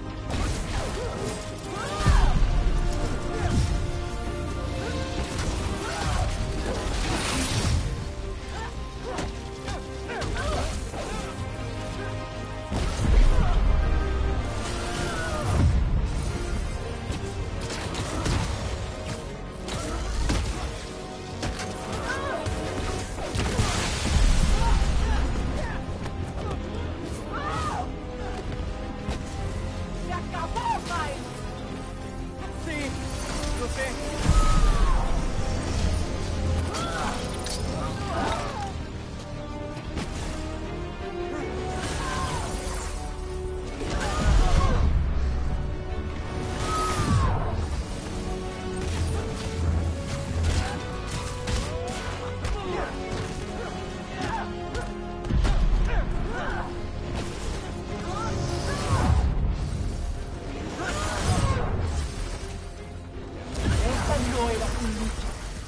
[SPEAKER 3] ¡Se acabó, Miles!
[SPEAKER 16] Sí, lo sé. Esta no era tu lucha.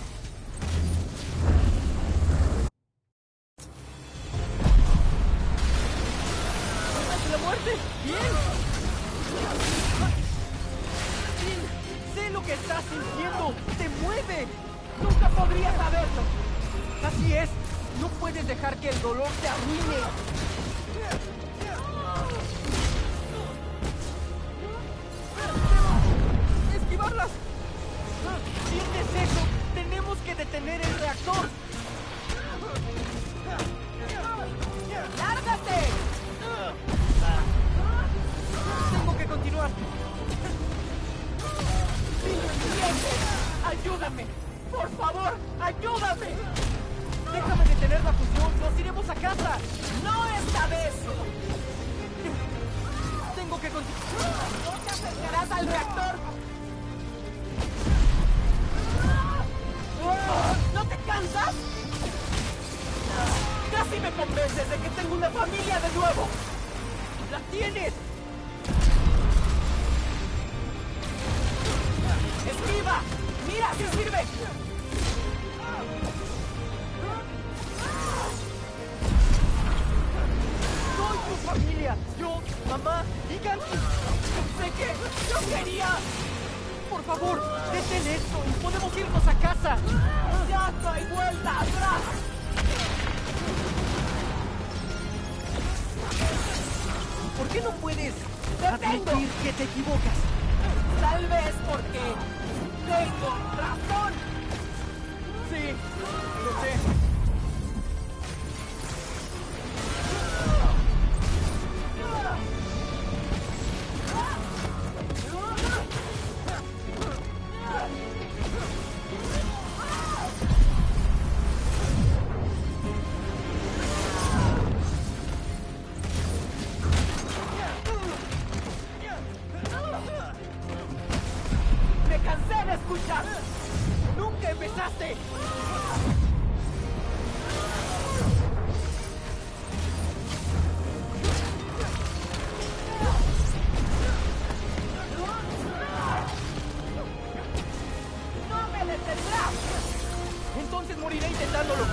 [SPEAKER 16] ¡Ruedas de la muerte! ¡Bien! Tim, sé lo que estás sintiendo. ¡Te mueve! ¡Nunca podrías saberlo! Así es. No puedes dejar que el dolor te arruine. ¡Debemos esquivarlas! ¿Sientes eso? Tenemos que detener el reactor.
[SPEAKER 3] ¡Lárgate!
[SPEAKER 16] Tengo que continuar. Sí, ¿entiendes? ¡Ayúdame! ¡Por favor, ayúdame! Déjame detener la fusión. ¡Nos iremos a casa!
[SPEAKER 3] ¡No está
[SPEAKER 16] primera vez. Tengo que continuar. No te acercarás al reactor. ¿No te cansas? Casi me convences de que tengo una familia de nuevo. ¡La tienes! ¡Esquiva! ¡Mira, si sirve! Soy tu familia. Yo, mamá y Ganti. Sé que yo quería... Por favor, detén esto y podemos irnos a casa. Ya no hay vuelta atrás. ¿Por qué no puedes admitir que te equivocas? Tal vez porque tengo razón. Sí, lo sé. Me cansé de escuchar. Nunca empezaste. ¡No me detendrás! Entonces moriré intentándolo.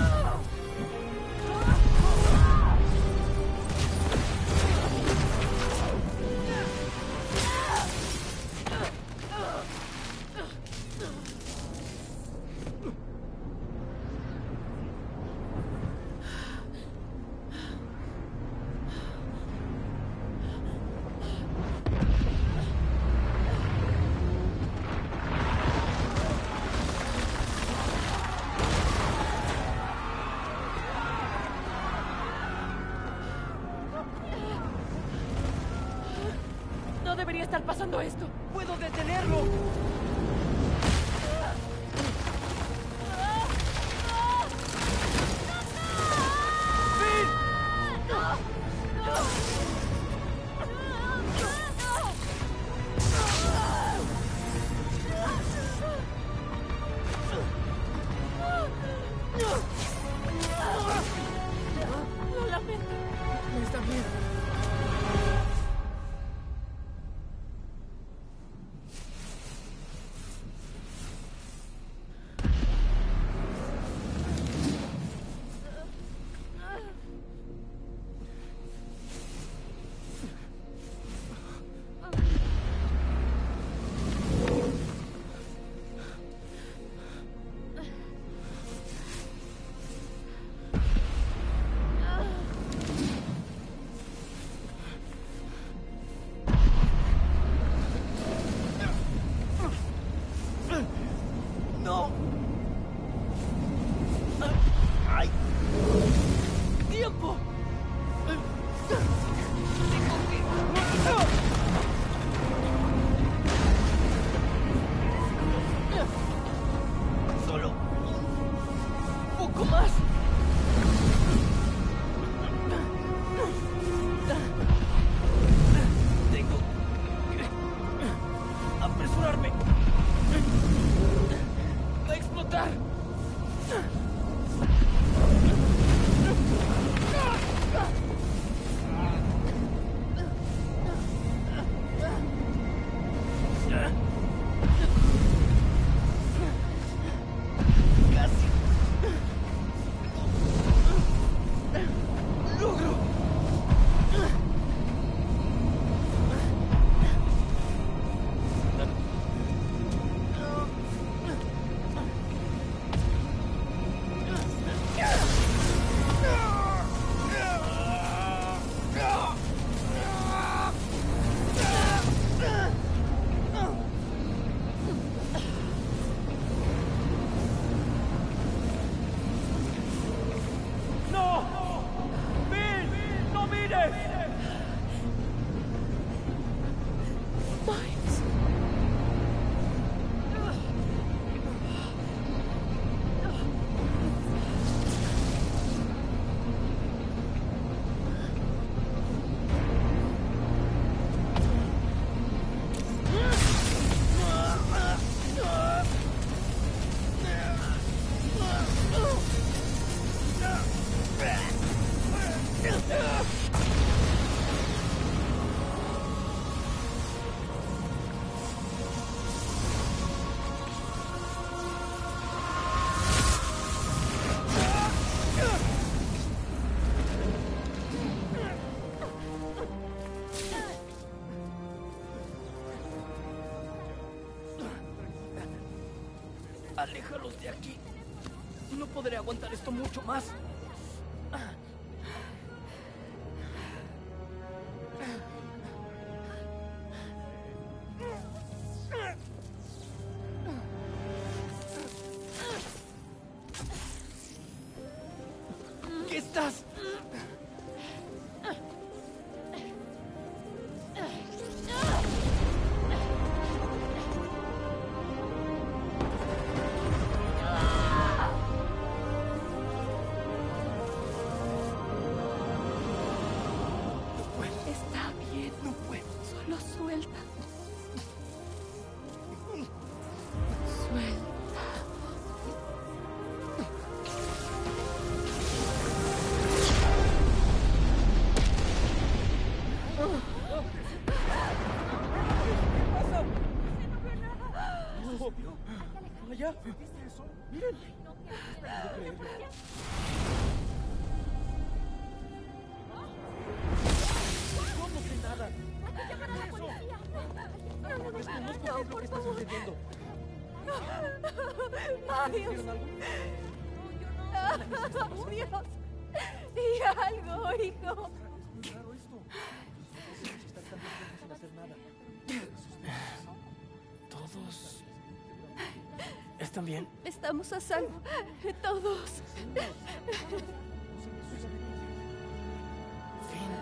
[SPEAKER 16] No debería estar pasando esto. ¡Puedo detenerlo!
[SPEAKER 3] Lo lamento.
[SPEAKER 16] Está bien. ¡No! ¡Ay! ¡Tiempo! Tengo que... Solo un poco más. Tengo que apresurarme. Va a explotar.
[SPEAKER 2] Sácalos de aquí. No podré aguantar esto mucho más. ¿Qué estás?
[SPEAKER 3] Está bien.
[SPEAKER 2] No puedo.
[SPEAKER 3] Solo suelta. Suelta.
[SPEAKER 2] ¿Allá? ¡Miren! ¿Cómo que nada? Desconozco qué es lo que está sucediendo.
[SPEAKER 3] Adiós.
[SPEAKER 2] ¿Hicieron algo?
[SPEAKER 3] Dios. Di algo, hijo.
[SPEAKER 2] Claro, esto. Estar tanto tiempo sin hacer nada. Todos están bien.
[SPEAKER 3] Estamos a salvo. Todos.
[SPEAKER 2] Finn.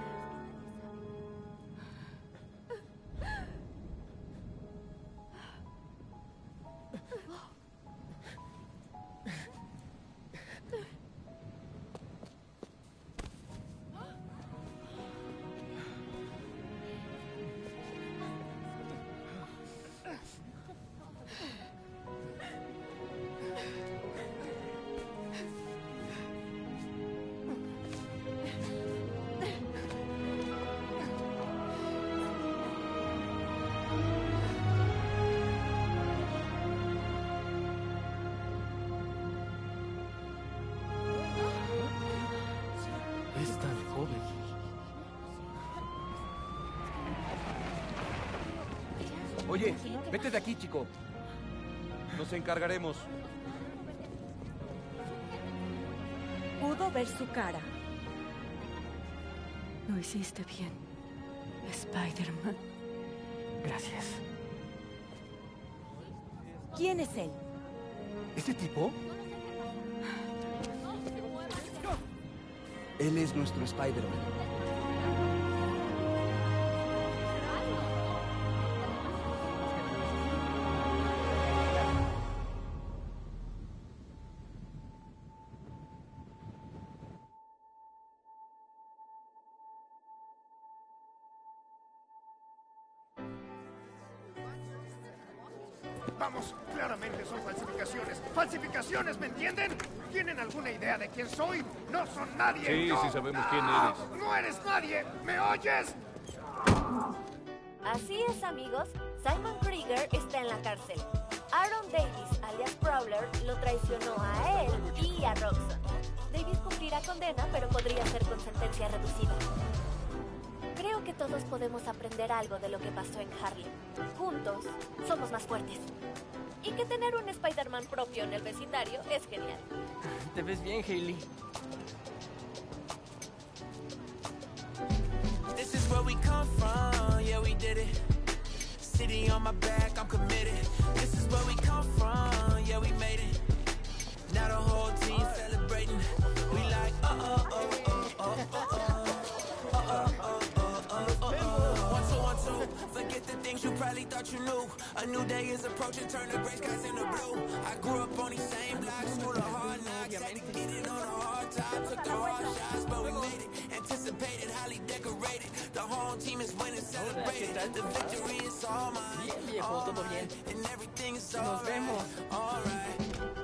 [SPEAKER 2] Es tan joven.
[SPEAKER 1] Oye, vete de aquí, chico. Nos encargaremos.
[SPEAKER 15] Pudo ver su cara.
[SPEAKER 3] Lo hiciste bien, Spider-Man.
[SPEAKER 2] Gracias.
[SPEAKER 15] ¿Quién es él?
[SPEAKER 1] ¿Ese tipo? Él es nuestro Spider-Man.
[SPEAKER 14] Vamos, claramente son falsificaciones. ¡Falsificaciones! ¿Me entienden? ¿Tienen alguna idea de quién soy? ¡No son nadie!
[SPEAKER 10] Sí,
[SPEAKER 14] ¡No!
[SPEAKER 10] sí sabemos quién
[SPEAKER 14] ¡Ah!
[SPEAKER 10] eres.
[SPEAKER 14] ¡No eres nadie! ¿Me oyes?
[SPEAKER 6] Así es, amigos. Simon Krieger está en la cárcel. Aaron Davis, alias Prowler, lo traicionó a él y a Roxxon. Davis cumplirá condena, pero podría ser con sentencia reducida. Creo que todos podemos aprender algo de lo que pasó en Harlem. Juntos, somos más fuertes. Y que tener un Spider-Man propio en el vecindario es genial.
[SPEAKER 2] Te ves bien, Hailey.
[SPEAKER 18] This is where we come from, yeah, we did it. City on my back, I'm committed. This is where we come from, yeah, we made it. Now the whole team celebrating. We like, uh oh, oh, oh, oh, oh, oh. One, two, one, two. Forget the things you probably thought you knew. A new day is approaching, turn the gray skies into blue. I grew up on these same blocks, school of hard knocks. Had to get it on a hard time, took the hard shots, but we made it. Anticipated, highly decorated. The whole team is winning, celebrated. The victory is all mine.
[SPEAKER 2] Bien, viejo, todo bien.
[SPEAKER 18] And everything is
[SPEAKER 2] Nos vemos.
[SPEAKER 18] alright.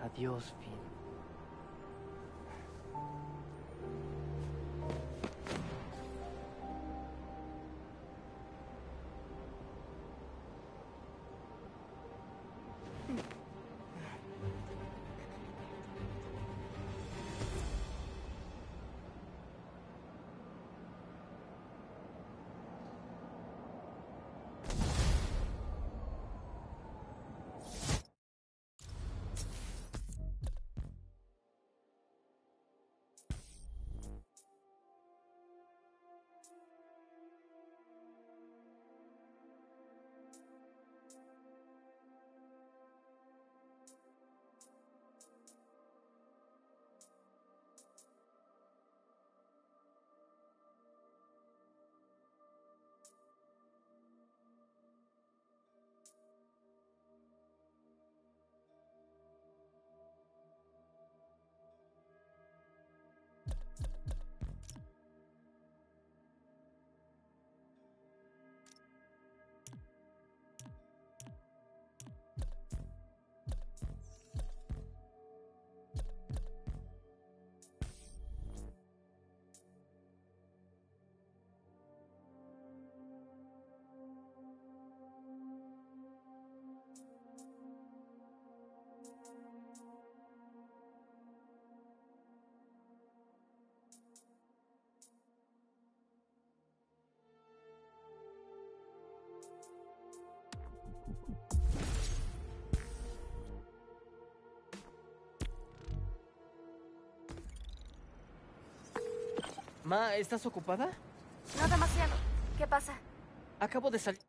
[SPEAKER 2] Adiós, Finn. Ma, ¿estás ocupada?
[SPEAKER 6] No demasiado. ¿Qué pasa?
[SPEAKER 2] Acabo de salir.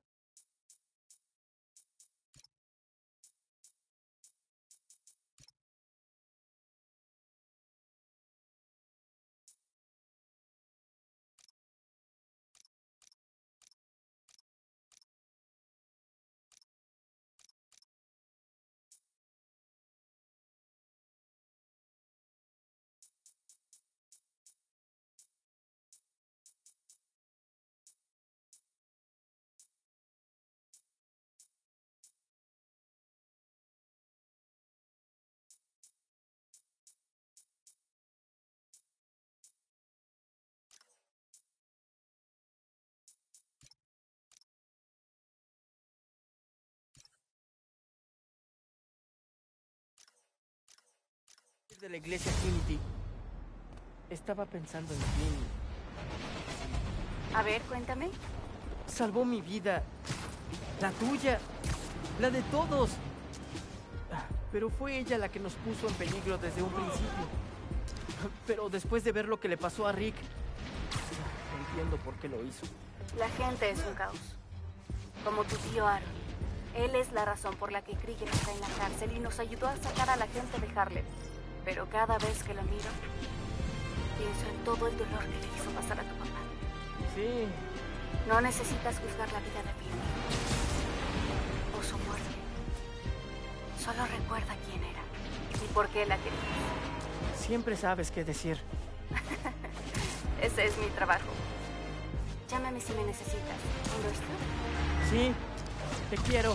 [SPEAKER 2] De la iglesia Trinity. Estaba pensando en Finn.
[SPEAKER 6] A ver, cuéntame.
[SPEAKER 2] Salvó mi vida. La tuya. La de todos. Pero fue ella la que nos puso en peligro desde un principio. Pero después de ver lo que le pasó a Rick, entiendo por qué lo hizo.
[SPEAKER 6] La gente es un caos. Como tu tío Aaron. Él es la razón por la que Krieger está en la cárcel y nos ayudó a sacar a la gente de Harlem. Pero cada vez que lo miro, pienso en todo el dolor que le hizo pasar a tu papá.
[SPEAKER 2] Sí.
[SPEAKER 6] No necesitas juzgar la vida de Finn o su muerte. Solo recuerda quién era y por qué la querías.
[SPEAKER 2] Siempre sabes qué decir.
[SPEAKER 6] Ese es mi trabajo. Llámame si me necesitas. ¿Understood?
[SPEAKER 2] Sí, te quiero.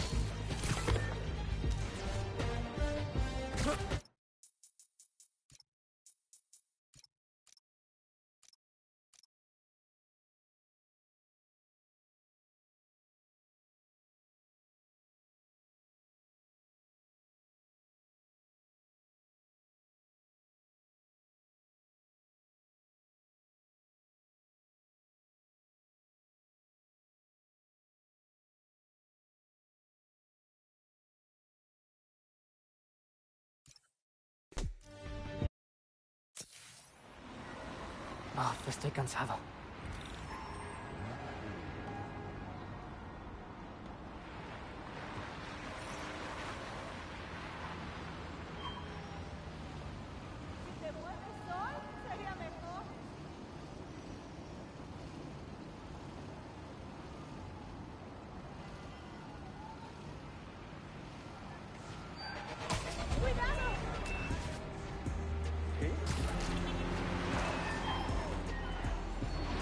[SPEAKER 2] Oh, estoy cansado.
[SPEAKER 3] Si te mueves hoy, sería mejor. ¡Cuidado!
[SPEAKER 2] ¿Qué?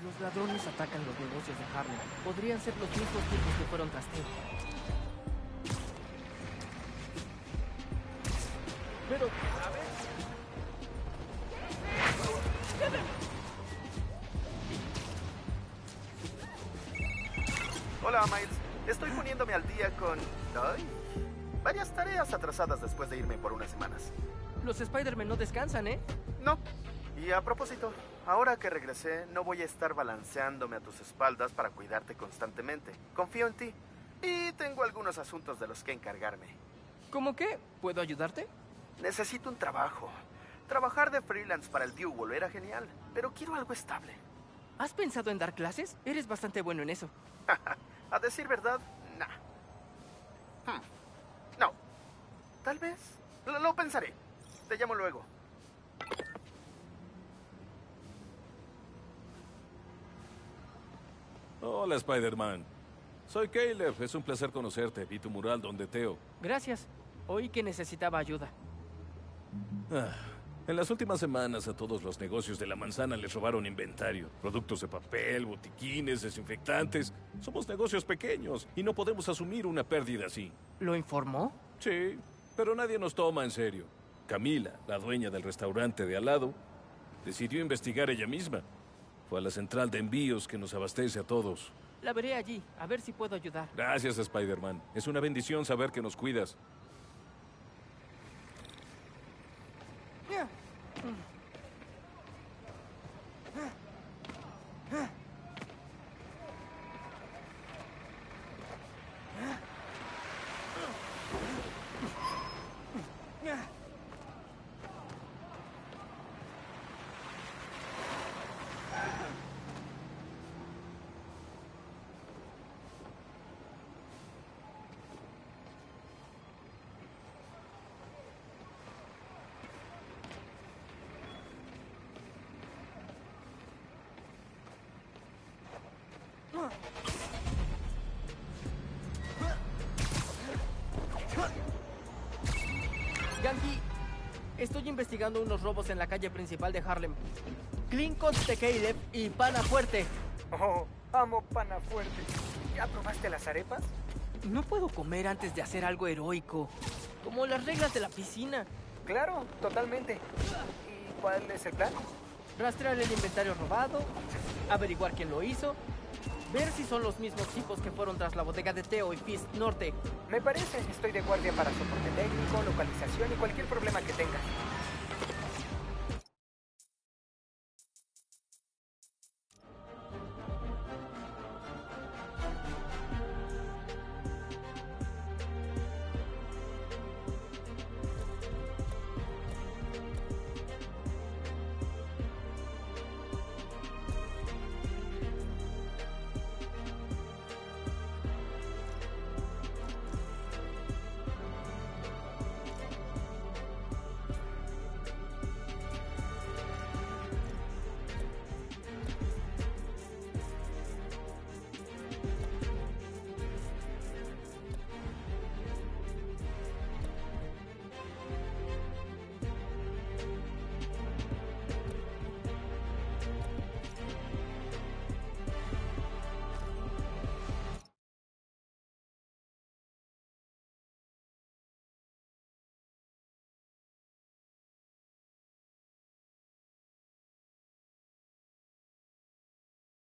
[SPEAKER 2] Los ladrones atacan los negocios de Harlem. Podrían ser los mismos tipos que fueron tras Teo. Pero, a ver...
[SPEAKER 9] Hola, Miles. Estoy poniéndome al día con... Ay, varias tareas atrasadas después de irme por unas semanas.
[SPEAKER 2] Los Spider-Man no descansan, ¿eh?
[SPEAKER 9] No. Y a propósito, ahora que regresé, no voy a estar balanceándome a tus espaldas para cuidarte constantemente. Confío en ti. Y tengo algunos asuntos de los que encargarme.
[SPEAKER 2] ¿Cómo qué? ¿Puedo ayudarte?
[SPEAKER 9] Necesito un trabajo. Trabajar de freelance para el Dual era genial, pero quiero algo estable.
[SPEAKER 2] ¿Has pensado en dar clases? Eres bastante bueno en eso.
[SPEAKER 9] A decir verdad, nah. Hmm. No. Tal vez. Lo, lo pensaré. Te llamo luego.
[SPEAKER 10] Hola, Spider-Man. Soy Caleb. Es un placer conocerte. Vi tu mural donde Teo.
[SPEAKER 2] Gracias. Oí que necesitaba ayuda.
[SPEAKER 10] Ah, en las últimas semanas a todos los negocios de la manzana les robaron inventario. Productos de papel, botiquines, desinfectantes. Somos negocios pequeños y no podemos asumir una pérdida así.
[SPEAKER 2] ¿Lo informó?
[SPEAKER 10] Sí, pero nadie nos toma en serio. Camila, la dueña del restaurante de al lado, decidió investigar ella misma. Fue a la central de envíos que nos abastece a todos.
[SPEAKER 2] La veré allí, a ver si puedo ayudar.
[SPEAKER 10] Gracias, Spider-Man. Es una bendición saber que nos cuidas.
[SPEAKER 2] Yankee, estoy investigando unos robos en la calle principal de Harlem. Clincons de Caleb y Pana Fuerte.
[SPEAKER 13] Oh, amo Pana Fuerte. ¿Ya probaste las arepas?
[SPEAKER 2] No puedo comer antes de hacer algo heroico, como las reglas de la piscina.
[SPEAKER 13] Claro, totalmente. ¿Y cuál es el plan?
[SPEAKER 2] Rastrear el inventario robado, averiguar quién lo hizo, ver si son los mismos tipos que fueron tras la bodega de Teo y Fist Norte.
[SPEAKER 13] Me parece, estoy de guardia para soporte técnico, localización y cualquier problema que tengas.